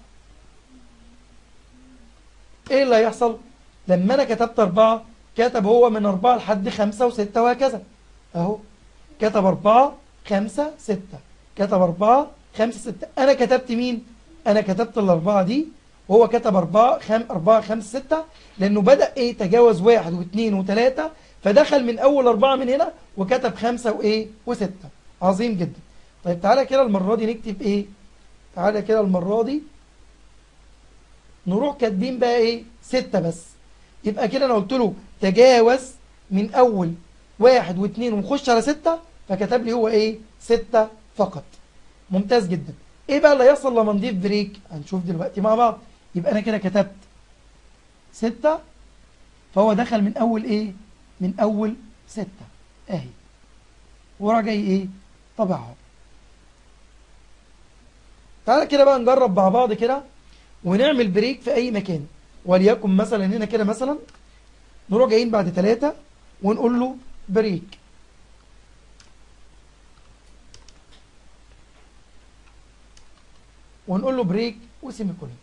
Speaker 1: ايه اللي هيحصل؟ لما انا كتبت 4 كتب هو من 4 لحد 5 و6 وهكذا اهو. كتب 4 5 6، كتب 4 5 6. انا كتبت مين؟ انا كتبت الاربعه دي، وهو كتب 4 5 6، لانه بدأ ايه تجاوز 1 و2 و3، فدخل من اول 4 من هنا وكتب 5 وايه و6. عظيم جدا. طيب تعالى كده المره دي نكتب ايه؟ تعالى كده المره دي نروح كاتبين بقى ايه 6 بس. يبقى كده انا قلت له تجاوز من اول 1 و2 ونخش على 6، فكتب لي هو ايه 6 فقط. ممتاز جدا. ايه بقى اللي هيحصل لما نضيف بريك؟ هنشوف دلوقتي مع بعض. يبقى انا كده كتبت 6، فهو دخل من اول ايه من اول 6 اهي، وراح جاي ايه طبعها. تعالى كده بقى نجرب مع بعض كده ونعمل بريك في اي مكان. وليكن مثلا هنا كده مثلا نروح جايين بعد 3 ونقول له بريك. ونقول له بريك وسيمي كولون.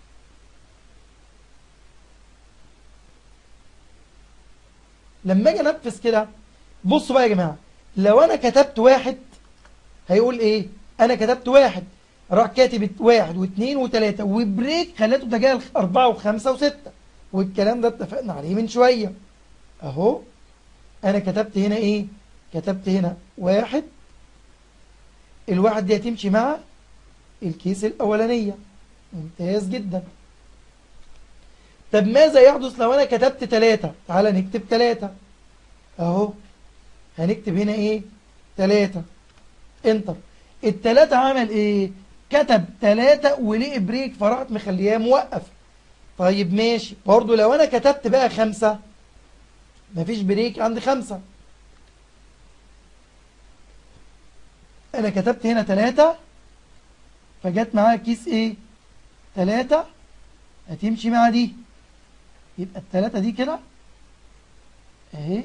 Speaker 1: لما اجي انفذ كده بصوا بقى يا جماعه، لو انا كتبت 1 هيقول ايه؟ انا كتبت 1 راح كاتب 1 و2 و3 وبريك خليته تجاهل 4 و5 و6، والكلام ده اتفقنا عليه من شويه اهو. انا كتبت هنا ايه؟ كتبت هنا 1. الواحد دي هتمشي مع الكيس الاولانيه. ممتاز جدا. طب ماذا يحدث لو انا كتبت 3؟ تعالى نكتب 3 اهو. هنكتب هنا ايه 3 انتر. ال3 عمل ايه؟ كتب 3 ولقي بريك فراحت مخلياه موقف. طيب ماشي. برضو لو انا كتبت بقى 5 مفيش بريك عند 5. انا كتبت هنا 3 فجت معاها كيس ايه 3 هتمشي مع دي. يبقى ال3 دي كده اهي،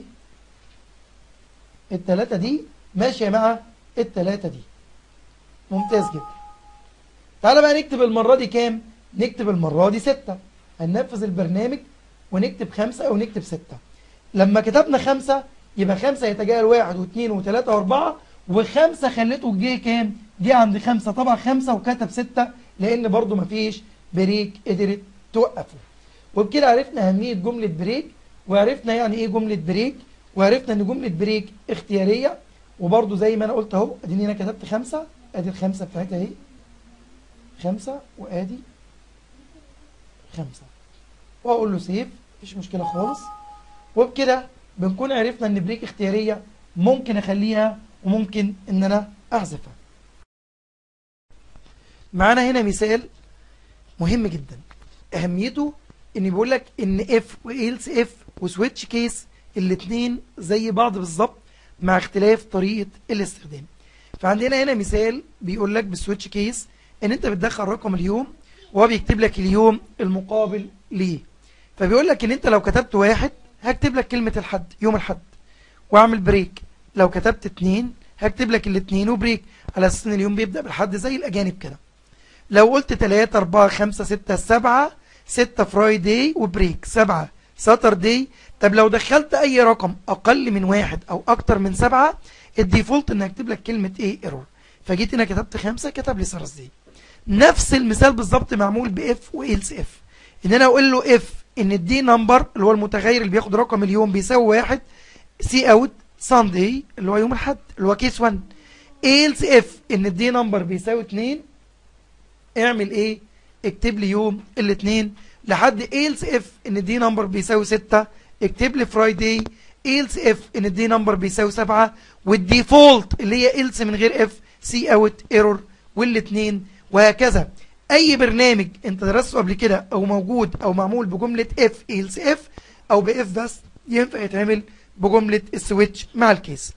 Speaker 1: ال3 دي ماشيه مع ال3 دي. ممتاز جدا. تعالى بقى نكتب المره دي كام؟ نكتب المره دي 6. هننفذ البرنامج ونكتب 5 او نكتب 6. لما كتبنا 5 يبقى 5 يتجاهل 1 و2 و3 و4 و5 خليته جه كام؟ جه عند 5. طبعا 5 وكتب 6 لان برضو مفيش بريك قدرت توقفه. وبكده عرفنا اهميه جمله بريك، وعرفنا يعني ايه جمله بريك، وعرفنا ان جمله بريك اختياريه. وبرضو زي ما انا قلت اهو، اديني انا كتبت 5، ادي ال5 بتاعتها اهي 5 وادي 5، واقول له سيف، مفيش مشكله خالص. وبكده بنكون عرفنا ان بريك اختياريه ممكن اخليها وممكن ان انا احذفها. معانا هنا مثال مهم جدا، اهميته ان بيقول لك ان اف وايلس اف وسويتش كيس الاثنين زي بعض بالظبط مع اختلاف طريقه الاستخدام. فعندنا هنا مثال بيقول لك بالسويتش كيس ان انت بتدخل رقم اليوم وهو بيكتب لك اليوم المقابل ليه. فبيقول لك ان انت لو كتبت 1 هكتب لك كلمه الحد، يوم الحد، واعمل بريك. لو كتبت 2 هكتب لك الاثنين وبريك، على اساس ان اليوم بيبدا بالحد زي الاجانب كده. لو قلت 3 4 5 6 7 6 فرايداي وبريك، 7 ساترداي. طب لو دخلت اي رقم اقل من 1 او اكتر من 7 الديفولت ان هكتب لك كلمه ايه؟ ايرور. فجيت هنا كتبت 5 كتب لي ساترداي. نفس المثال بالظبط معمول باف وايلس اف، ان انا اقول له اف ان الدي نمبر اللي هو المتغير اللي بياخد رقم اليوم بيساوي 1 سي اوت سانداي اللي هو يوم الاحد اللي هو كيس 1. ايلس اف ان الدي نمبر بيساوي 2 اعمل ايه؟ اكتب لي يوم الاثنين. لحد ايلس اف ان دي نمبر بيساوي 6 اكتب لي فرايداي. ايلس اف ان دي نمبر بيساوي 7 والديفولت اللي هي ايلس من غير اف سي اوت ايرور والاثنين. وهكذا اي برنامج انت درسته قبل كده او موجود او معمول بجمله اف ايلس اف او باف بس ينفع يتعمل بجمله السويتش مع الكيس.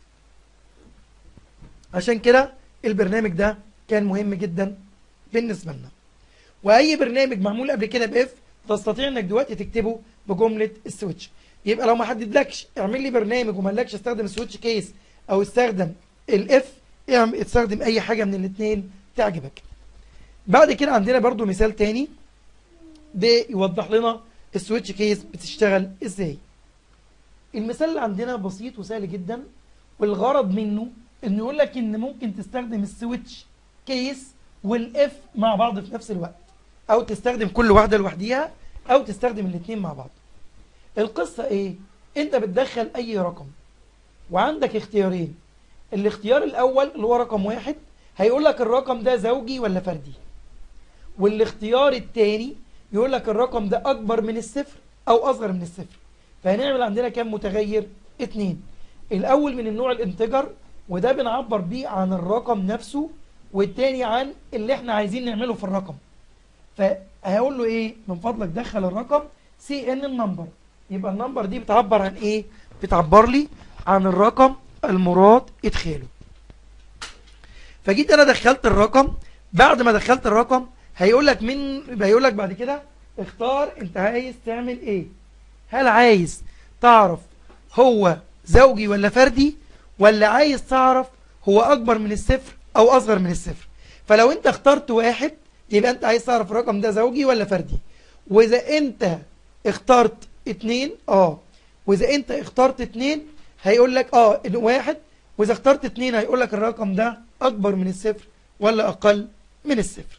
Speaker 1: عشان كده البرنامج ده كان مهم جدا بالنسبه لنا. واي برنامج معمول قبل كده باف تستطيع انك دلوقتي تكتبه بجمله السويتش. يبقى لو ما حددلكش اعمل لي برنامج وما قالكش استخدم السويتش كيس او استخدم الاف، استخدم اي حاجه من الاثنين تعجبك. بعد كده عندنا برضو مثال تاني بيوضح لنا السويتش كيس بتشتغل ازاي. المثال اللي عندنا بسيط وسهل جدا، والغرض منه انه يقول لك ان ممكن تستخدم السويتش كيس والاف مع بعض في نفس الوقت، او تستخدم كل واحده لوحديها او تستخدم الاثنين مع بعض. القصه ايه؟ انت بتدخل اي رقم وعندك اختيارين. الاختيار الاول اللي هو رقم 1 هيقول لك الرقم ده زوجي ولا فردي، والاختيار الثاني يقول لك الرقم ده اكبر من الصفر او اصغر من الصفر. فهنعمل عندنا كام متغير؟ 2. الاول من النوع الانتجر وده بنعبر بيه عن الرقم نفسه، والتاني عن اللي احنا عايزين نعمله في الرقم. فهقول له ايه؟ من فضلك دخل الرقم سي ان النمبر. يبقى النمبر دي بتعبر عن ايه؟ بتعبر لي عن الرقم المراد ادخاله. فجيت انا دخلت الرقم. بعد ما دخلت الرقم هيقول لك بعد كده اختار انت عايز تعمل ايه. هل عايز تعرف هو زوجي ولا فردي، ولا عايز تعرف هو اكبر من الصفر او اصغر من الصفر؟ فلو انت اخترت 1 يبقى انت عايز تعرف الرقم ده زوجي ولا فردي. واذا انت اخترت 2 واذا انت اخترت 2 هيقول لك 1، واذا اخترت 2 هيقول لك الرقم ده اكبر من الصفر ولا اقل من الصفر.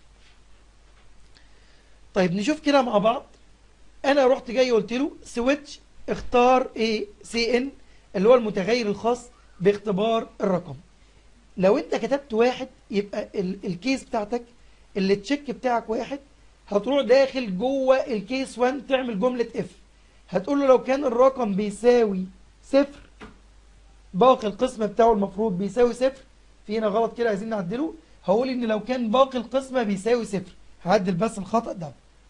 Speaker 1: طيب نشوف كده مع بعض. انا رحت جاي قلت له سويتش اختار ايه؟ سي ان اللي هو المتغير الخاص باختبار الرقم. لو انت كتبت 1 يبقى الكيس بتاعتك اللي تشيك بتاعك 1 هتروح داخل جوه الكيس 1 تعمل جملة اف. هتقول له لو كان الرقم بيساوي 0 باقي القسمة بتاعه المفروض بيساوي 0. في هنا غلط كده عايزين نعدله. هقول ان لو كان باقي القسمة بيساوي 0. هعدل بس الخطأ ده.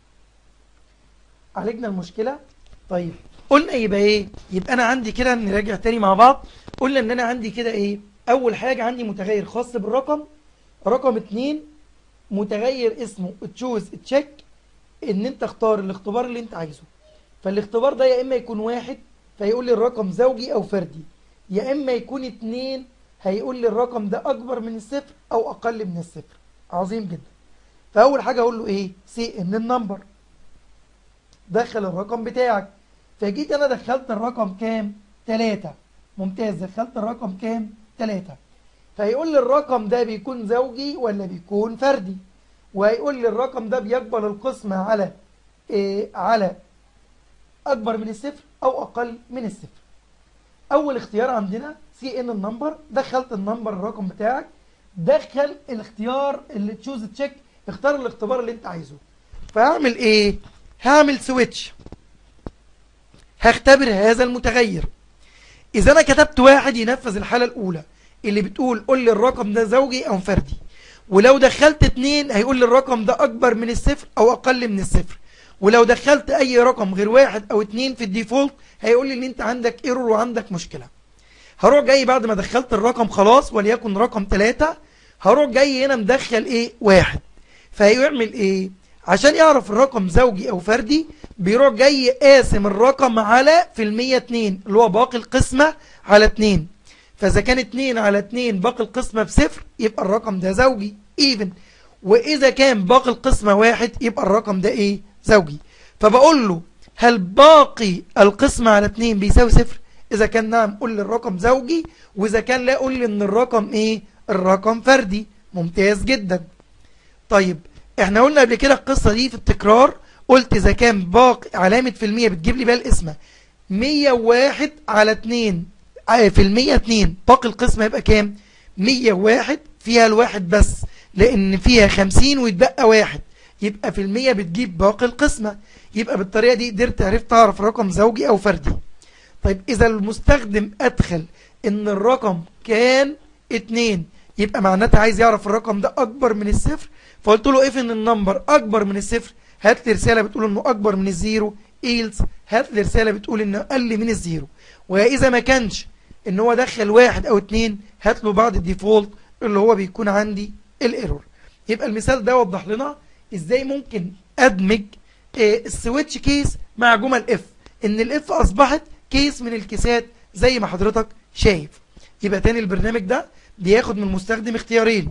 Speaker 1: عالجنا المشكلة. طيب قلنا يبقى ايه؟ يبقى انا عندي كده نراجع تاني مع بعض. قلنا ان انا عندي كده ايه؟ اول حاجة عندي متغير خاص بالرقم. رقم 2 متغير اسمه تشوز تشيك، ان انت اختار الاختبار اللي انت عايزه. فالاختبار ده يا اما يكون 1 فيقول لي الرقم زوجي او فردي، يا اما يكون 2 هيقول لي الرقم ده اكبر من الصفر او اقل من الصفر. عظيم جدا. فاول حاجة اقول له ايه؟ سي ان النمبر. دخل الرقم بتاعك. فجيت انا دخلت الرقم كام؟ 3. ممتاز، دخلت الرقم كام؟ 3. فهيقول لي الرقم ده بيكون زوجي ولا بيكون فردي، وهيقول لي الرقم ده بيقبل القسمة على على أكبر من الصفر أو أقل من الصفر. أول اختيار عندنا سي ان النمبر، دخلت النمبر الرقم بتاعك، دخل الاختيار اللي تشوز تشيك، اختار الاختبار اللي انت عايزه. فهعمل ايه؟ هعمل سويتش، هختبر هذا المتغير. إذا أنا كتبت 1 ينفذ الحالة الأولى اللي بتقول قول لي الرقم ده زوجي أو فردي، ولو دخلت 2 هيقول لي الرقم ده أكبر من الصفر أو أقل من الصفر، ولو دخلت أي رقم غير 1 أو 2 في الديفولت هيقول لي إن أنت عندك ايرور وعندك مشكلة. هروح جاي بعد ما دخلت الرقم خلاص وليكن رقم 3، هروح جاي هنا مدخل إيه؟ 1. فهيعمل إيه؟ عشان يعرف الرقم زوجي أو فردي بيروح جاي قاسم الرقم على في المية 2 اللي هو باقي القسمة على 2. فإذا كان 2 على 2 باقي القسمة بصفر يبقى الرقم ده زوجي even، وإذا كان باقي القسمة 1 يبقى الرقم ده إيه؟ زوجي. فبقول له هل باقي القسمة على 2 بيساوي صفر؟ إذا كان نعم قول لي الرقم زوجي، وإذا كان لا قول لي إن الرقم إيه؟ الرقم فردي. ممتاز جدا. طيب احنا قلنا قبل كده القصة دي في التكرار، قلت إذا كان باقي علامة في المية بتجيب لي بقى القسمة 101 على 2 في المية 2، باقي القسمة يبقى كام؟ 101 فيها الواحد بس لأن فيها 50 ويتبقى 1، يبقى في المية بتجيب باقي القسمة. يبقى بالطريقة دي قدرت عرفت أعرف رقم زوجي أو فردي. طيب إذا المستخدم أدخل إن الرقم كان 2 يبقى معناتها عايز يعرف الرقم ده أكبر من الصفر، فقلت له if ان النمبر أكبر من الصفر هات لي رسالة بتقول إنه أكبر من الزيرو، إيلز هات لي رسالة بتقول إنه أقل من الزيرو. وإذا ما كانش إن هو دخل 1 أو 2 هات له بعد الديفولت اللي هو بيكون عندي الايرور. يبقى المثال ده وضح لنا إزاي ممكن أدمج السويتش كيس مع جمل اف، إن الاف أصبحت كيس من الكيسات زي ما حضرتك شايف. يبقى تاني البرنامج ده بياخد من المستخدم اختيارين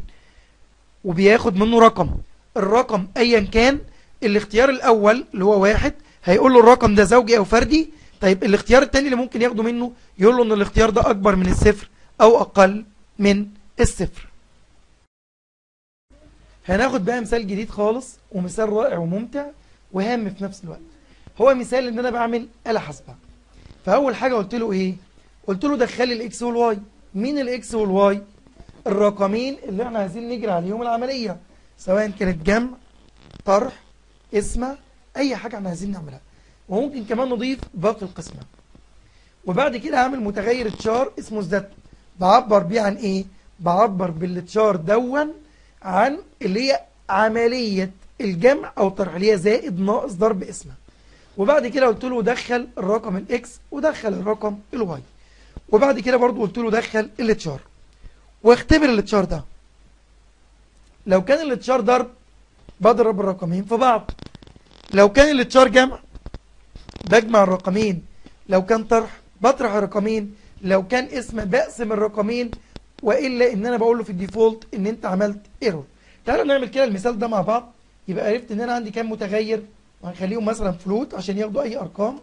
Speaker 1: وبياخد منه رقم، الرقم ايا كان. الاختيار الاول اللي هو 1 هيقول له الرقم ده زوجي او فردي. طيب الاختيار الثاني اللي ممكن ياخده منه يقول له ان الاختيار ده اكبر من الصفر او اقل من الصفر. هناخد بقى مثال جديد خالص ومثال رائع وممتع وهام في نفس الوقت. هو مثال ان انا بعمل آلة حاسبة. فاول حاجة قلت له ايه؟ قلت له دخل لي الاكس والواي. مين الاكس والواي؟ الرقمين اللي احنا عايزين نجري عليهم العملية، سواء كانت جمع، طرح، اسمة، اي حاجة احنا عايزين نعملها. وممكن كمان نضيف باقي القسمة. وبعد كده هعمل متغير تشار اسمه الزت، بعبر بيه عن ايه؟ بعبر بالتشار دون عن اللي هي عملية الجمع او طرح، اللي هي زائد ناقص ضرب اسمة. وبعد كده قلت له دخل الرقم الاكس ودخل الرقم الواي. وبعد كده برضو قلت له دخل التشار واختبر التشار ده. لو كان التشار ضرب بضرب الرقمين في بعض، لو كان التشار جمع بجمع الرقمين، لو كان طرح بطرح الرقمين، لو كان اسم بقسم الرقمين، وإلا إن أنا بقول له في الديفولت إن أنت عملت ايرور. تعالوا نعمل كده المثال ده مع بعض. يبقى عرفت إن أنا عندي كام متغير، وهنخليهم مثلا فلوت عشان ياخدوا أي أرقام،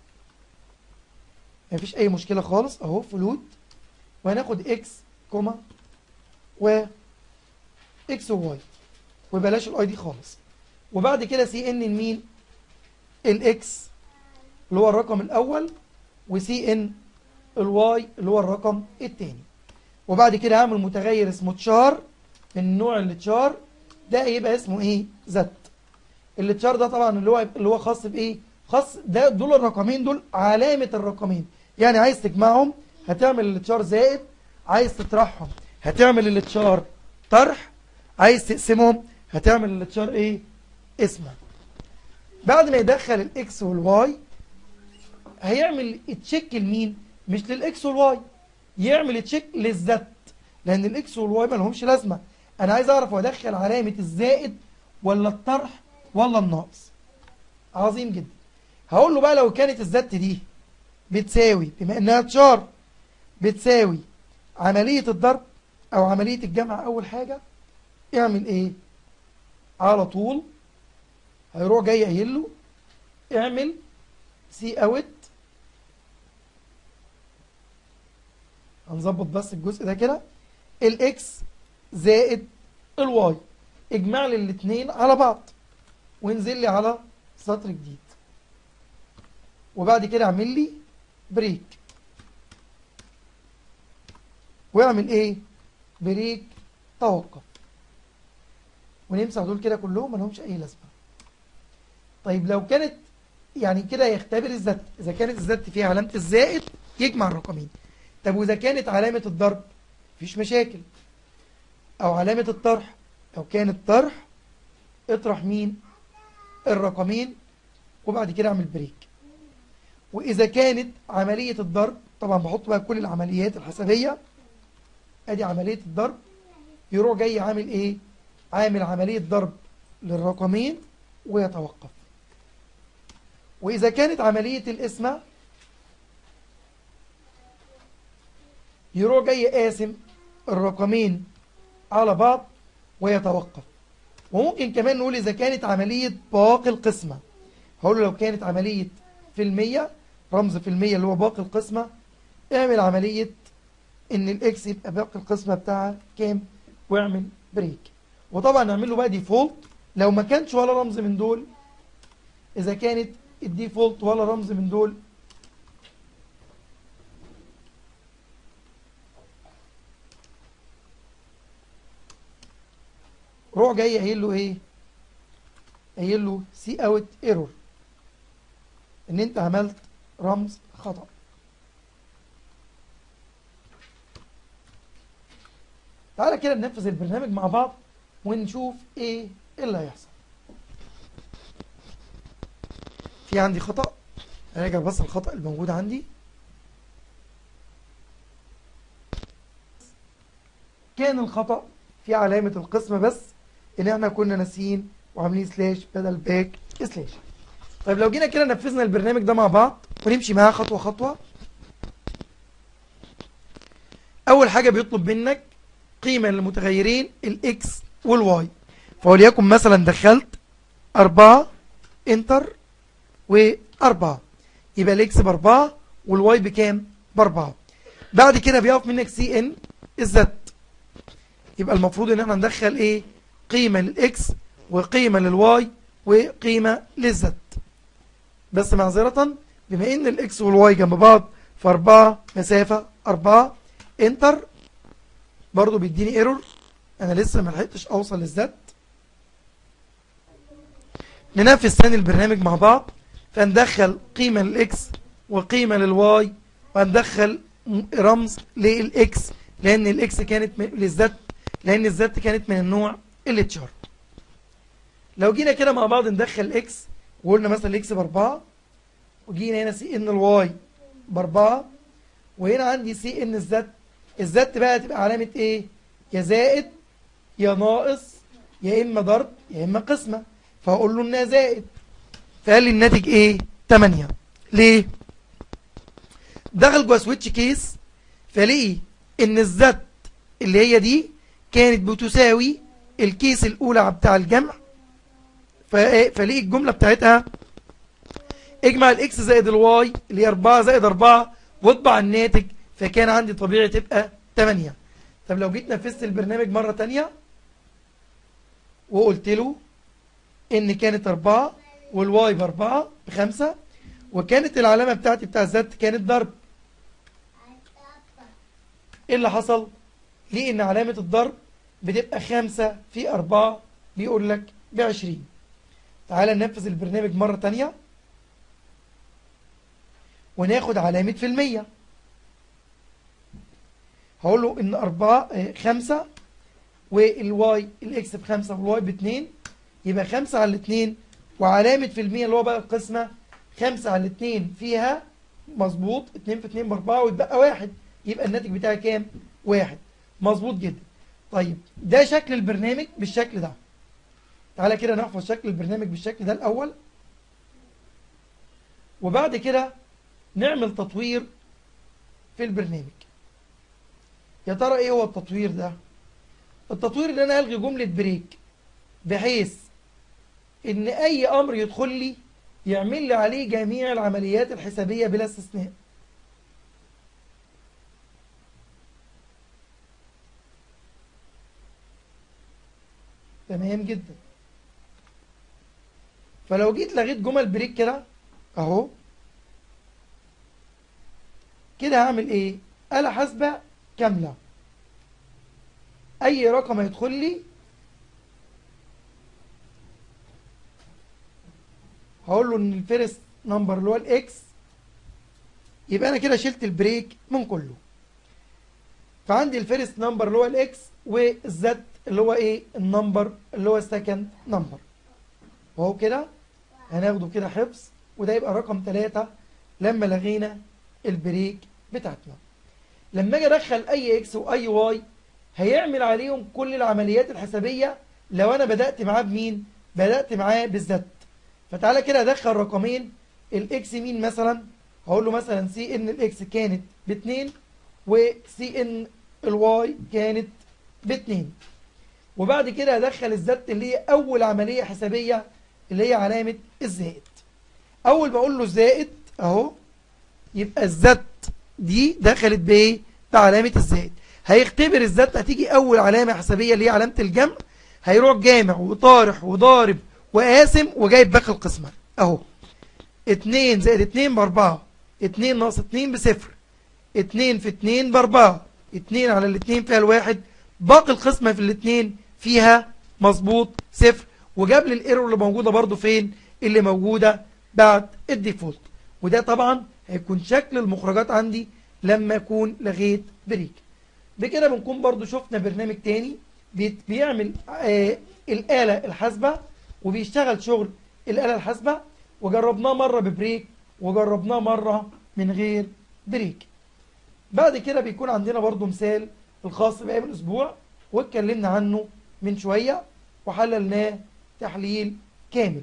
Speaker 1: مفيش أي مشكلة خالص. أهو فلوت، وهناخد إكس كوما و إكس وواي، وبلاش الأي دي خالص. وبعد كده سي إن مين؟ الإكس اللي هو الرقم الأول، وسي إن الواي اللي هو الرقم الثاني. وبعد كده هعمل متغير اسمه تشار من نوع التشار ده، يبقى اسمه ايه؟ زت. التشار ده طبعا اللي هو خاص بايه؟ خاص ده دول الرقمين، دول علامة الرقمين. يعني عايز تجمعهم هتعمل التشار زائد، عايز تطرحهم هتعمل التشار طرح، عايز تقسمهم هتعمل التشار ايه؟ اسمه. بعد ما يدخل الاكس والواي هيعمل تشيك لمين؟ مش للاكس والواي، يعمل تشيك للزت، لان الاكس والواي ما لهمش لازمه. انا عايز اعرف وادخل علامه الزائد ولا الطرح ولا الناقص. عظيم جدا. هقول له بقى لو كانت الزت دي بتساوي، بما انها تشار، بتساوي عمليه الضرب او عمليه الجمع، اول حاجه اعمل ايه؟ على طول هيروح جاي قايل له اعمل سي اوت هنظبط بس الجزء ده كده. الاكس زائد الواي، اجمع لي الاثنين على بعض وانزل لي على سطر جديد، وبعد كده اعمل لي بريك، واعمل ايه؟ بريك توقف، ونمسح دول كده كلهم مالهمش اي لازمه. طيب لو كانت يعني كده يختبر الزت، اذا كانت الزت فيها علامه الزائد يجمع الرقمين. طب واذا كانت علامه الضرب مفيش مشاكل، او علامه الطرح، لو كانت طرح اطرح مين؟ الرقمين، وبعد كده اعمل بريك. واذا كانت عمليه الضرب، طبعا بحط بقى كل العمليات الحسابيه، ادي عمليه الضرب، يروح جاي عامل ايه؟ عامل عمليه ضرب للرقمين ويتوقف. واذا كانت عمليه القسمه، يروح جاي قاسم الرقمين على بعض ويتوقف. وممكن كمان نقول إذا كانت عملية باقي القسمة، هقول له لو كانت عملية في المية، رمز في المية اللي هو باقي القسمة، اعمل عملية إن الإكس يبقى باقي القسمة بتاعها كام، واعمل بريك. وطبعا نعمل له بقى ديفولت لو ما كانش ولا رمز من دول. إذا كانت الديفولت ولا رمز من دول، روح جاي قايل له ايه؟ قايل له سي اوت ايرور، ان انت عملت رمز خطأ. تعالى كده ننفذ البرنامج مع بعض ونشوف ايه اللي هيحصل. في عندي خطأ، راجع بس الخطأ الموجود عندي. كان الخطأ في علامة القسمة بس، ان احنا كنا ناسيين وعاملين سلاش بدل باك سلاش. طيب لو جينا كده نفذنا البرنامج ده مع بعض ونمشي معاه خطوة خطوة. اول حاجة بيطلب منك قيمة للمتغيرين الاكس والواي، فوليكن مثلا دخلت 4 انتر و4، يبقى الاكس ب4 والواي بكام؟ ب4. بعد كده بيقف منك سي ان الزد، يبقى المفروض ان احنا ندخل ايه؟ قيمة للاكس وقيمة للواي وقيمة للزد. بس معذرة، بما ان الاكس والواي جنب بعض ف4 مسافة 4 انتر، برضو بيديني ايرور، انا لسه ما لحقتش اوصل للزد. ننفذ ثاني البرنامج مع بعض، فندخل قيمة للاكس وقيمة للواي، وهندخل رمز للاكس لان الاكس كانت للزد، لان الزد كانت من النوع التشار. لو جينا كده مع بعض ندخل الاكس وقلنا مثلا الاكس ب4، وجينا هنا سي ان الواي ب4، وهنا عندي سي ان الزد. الزد بقى تبقى علامة ايه؟ يا زائد يا ناقص، يا اما ضرب يا اما قسمة، فهقول له انها زائد، فقال لي الناتج ايه؟ 8. ليه؟ دخل جوه سويتش كيس، فلقي ان الزد اللي هي دي كانت بتساوي الكيس الاولى بتاع الجمع، فلقي الجملة بتاعتها اجمع الاكس زائد الواي اللي هي 4 زائد 4 واطبع الناتج، فكان عندي طبيعي تبقى 8. طب لو جيت نفذت البرنامج مرة تانية وقلت له ان كانت 4 والواي ب4 ب5، وكانت العلامة بتاعتي بتاع الزد كانت ضرب، ايه اللي حصل؟ ليه ان علامة الضرب بتبقى 5 في 4 بيقول لك ب20. تعالى ننفذ البرنامج مرة تانية وناخد علامة في المية. هقول له ان 5 والواي الاكس ب5 والواي ب2، يبقى 5 على 2 وعلامة في المية اللي هو بقى القسمة 5 على 2 فيها مظبوط، 2 في 2 ب4 ويتبقى 1، يبقى الناتج بتاعي كام؟ 1. مظبوط جدا. طيب ده شكل البرنامج بالشكل ده. تعالى كده نحفظ شكل البرنامج بالشكل ده الأول، وبعد كده نعمل تطوير في البرنامج. يا ترى ايه هو التطوير ده؟ التطوير ان انا الغي جملة بريك، بحيث ان اي امر يدخل لي يعمل لي عليه جميع العمليات الحسابية بلا استثناء. تمام جدا. فلو جيت لغيت جمل بريك كده اهو كده هعمل ايه؟ آلة حاسبة كاملة، اي رقم هيدخل لي هقول له ان الفيرست نمبر اللي هو الاكس، يبقى انا كده شلت البريك من كله. فعندي الفيرست نمبر اللي هو الاكس والزد اللي هو ايه؟ النمبر اللي هو السكند نمبر. وهو كده هناخده كده حفظ، وده يبقى رقم 3 لما لغينا البريك بتاعتنا. لما اجي ادخل اي اكس واي واي هيعمل عليهم كل العمليات الحسابيه. لو انا بدات معاه بمين؟ بدات معاه بالزد. فتعالى كده ادخل رقمين. الاكس مين مثلا؟ هقول له مثلا سي ان الاكس كانت ب2 وسي ان الواي كانت ب2، وبعد كده هدخل الزد اللي هي اول عمليه حسابيه اللي هي علامه الزائد. اول ما اقول له زائد اهو يبقى الزد دي دخلت بايه؟ بعلامه الزائد. هيختبر الزد، هتيجي اول علامه حسابيه اللي هي علامه الجمع، هيروح جامع وطارح وضارب وقاسم وجايب باقي القسمه اهو. 2 زائد 2 ب4، 2 ناقص 2 بصفر، 2 في 2 ب4، 2 على الاتنين فيها الواحد، باقي القسمه في الاتنين فيها مظبوط صفر، وجاب لي الايرور اللي موجوده برده فين؟ اللي موجوده بعد الديفولت. وده طبعا هيكون شكل المخرجات عندي لما اكون لغيت بريك. بكده بنكون برضو شفنا برنامج تاني بيعمل الآلة الحاسبة وبيشتغل شغل الآلة الحاسبة، وجربناه مرة ببريك وجربناه مرة من غير بريك. بعد كده بيكون عندنا برضو مثال الخاص بأيام الأسبوع، واتكلمنا عنه من شوية وحللناه تحليل كامل.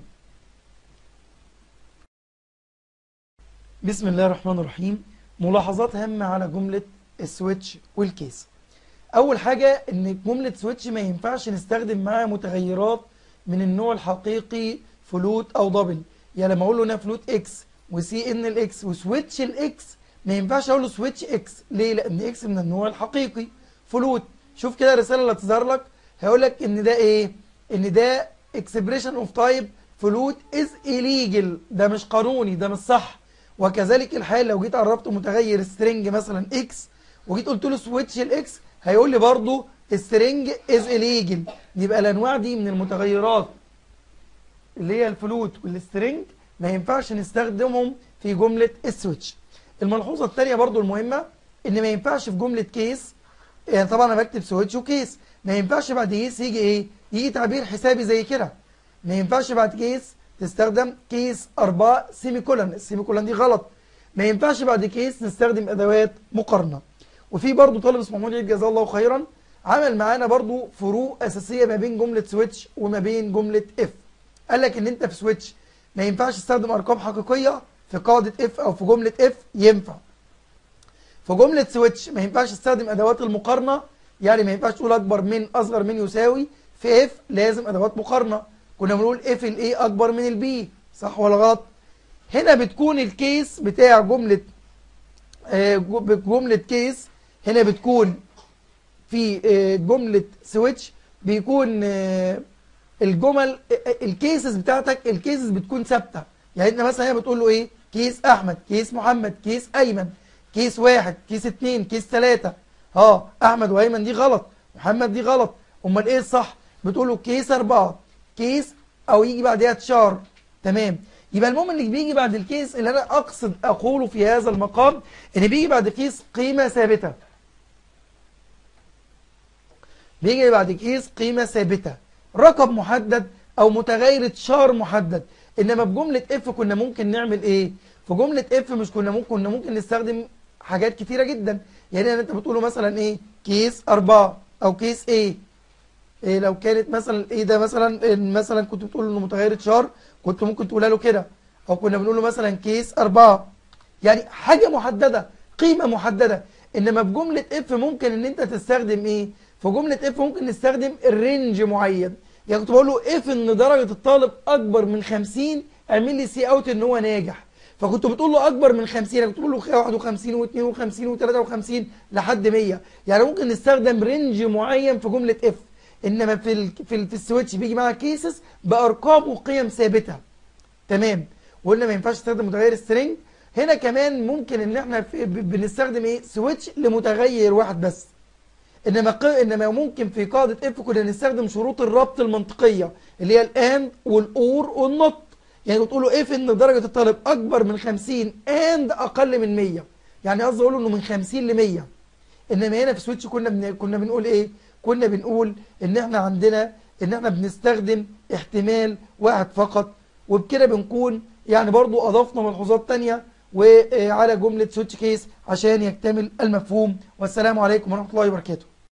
Speaker 1: بسم الله الرحمن الرحيم. ملاحظات هامة على جملة السويتش والكيس. أول حاجة إن جملة سويتش ما ينفعش نستخدم معاها متغيرات من النوع الحقيقي فلوت أو دبل. يعني لما أقول له هنا فلوت إكس وسي إن الإكس وسويتش الإكس ما ينفعش أقول له سويتش إكس. ليه؟ لأن إكس من النوع الحقيقي. فلوت، شوف كده الرسالة اللي هتظهر لك هيقول لك إن ده إيه؟ إن ده expression of type فلوت is illegal، ده مش قانوني، ده مش صح. وكذلك الحال لو جيت قربت متغير سترينج مثلا اكس وجيت قلت له سويتش الاكس هيقول لي برضه سترينج از اليجل. يبقى الانواع دي من المتغيرات اللي هي الفلوت والسترينج ما ينفعش نستخدمهم في جمله السويتش. الملحوظه الثانيه برضه المهمه ان ما ينفعش في جمله كيس، يعني طبعا انا بكتب سويتش وكيس، ما ينفعش بعد كيس يجي ايه؟ يجي تعبير حسابي زي كده. ما ينفعش بعد كيس تستخدم كيس 4 سيمي كولن، السيمي كولن دي غلط. ما ينفعش بعد كيس نستخدم ادوات مقارنه. وفي برضه طالب اسمه محمود عيد جزاه الله خيرا عمل معانا برضه فروق اساسيه ما بين جمله سويتش وما بين جمله اف. قال لك ان انت في سويتش ما ينفعش تستخدم ارقام حقيقيه في قاعده اف او في جمله اف ينفع. في جمله سويتش ما ينفعش تستخدم ادوات المقارنه، يعني ما ينفعش تقول اكبر من اصغر من يساوي. في اف لازم ادوات مقارنه. كنا بنقول اف الاي اكبر من البي، صح ولا غلط؟ هنا بتكون الكيس بتاع جمله كيس هنا بتكون في جمله سويتش بيكون الجمل الكيسز بتاعتك الكيسز بتكون ثابته. يعني انت مثلا هنا بتقول له ايه؟ كيس احمد، كيس محمد، كيس ايمن، كيس 1، كيس 2، كيس 3. احمد وايمن دي غلط، محمد دي غلط. امال ايه الصح؟ بتقول له كيس 4، كيس او يجي بعدها تشار. تمام. يبقى المهم اللي بيجي بعد الكيس اللي انا اقصد اقوله في هذا المقام ان بيجي بعد كيس قيمه ثابته. بيجي بعد كيس قيمه ثابته، رقم محدد او متغير تشار محدد. انما في جمله اف كنا ممكن نعمل ايه؟ في جمله اف مش كنا ممكن نستخدم حاجات كتيره جدا. يعني انت بتقوله مثلا ايه؟ كيس 4 او كيس ايه؟ لو كانت مثلا ايه ده مثلا كنت بتقول انه متغير تشار كنت ممكن تقولها له كده، او كنا بنقول له مثلا كيس 4. يعني حاجه محدده، قيمه محدده. انما في جمله اف ممكن ان انت تستخدم ايه؟ في جمله اف ممكن نستخدم الرينج معين. يعني كنت بقول له اف ان درجه الطالب اكبر من 50 اعمل لي سي اوت ان هو ناجح. فكنت بتقول له اكبر من 50، كنت بتقول له 51 و52 و53 لحد 100. يعني ممكن نستخدم رينج معين في جمله اف. انما في السويتش بيجي معاها كيسز بارقام وقيم ثابته. تمام. وقلنا ما ينفعش تستخدم متغير سترينج. هنا كمان ممكن ان احنا بنستخدم ايه سويتش لمتغير واحد بس. انما ممكن في قاعده اف كنا نستخدم شروط الربط المنطقيه اللي هي الاند والاور والنوت. يعني بتقولوا اف ان درجه الطالب اكبر من 50 اند اقل من 100، يعني قصدي اقول انه من 50 ل 100. انما هنا في سويتش كنا بنقول ايه؟ كنا بنقول ان احنا عندنا ان احنا بنستخدم احتمال واحد فقط. وبكده بنكون يعني برضو اضفنا ملحوظات تانية وعلى جملة سويتش كيس عشان يكتمل المفهوم. والسلام عليكم ورحمة الله وبركاته.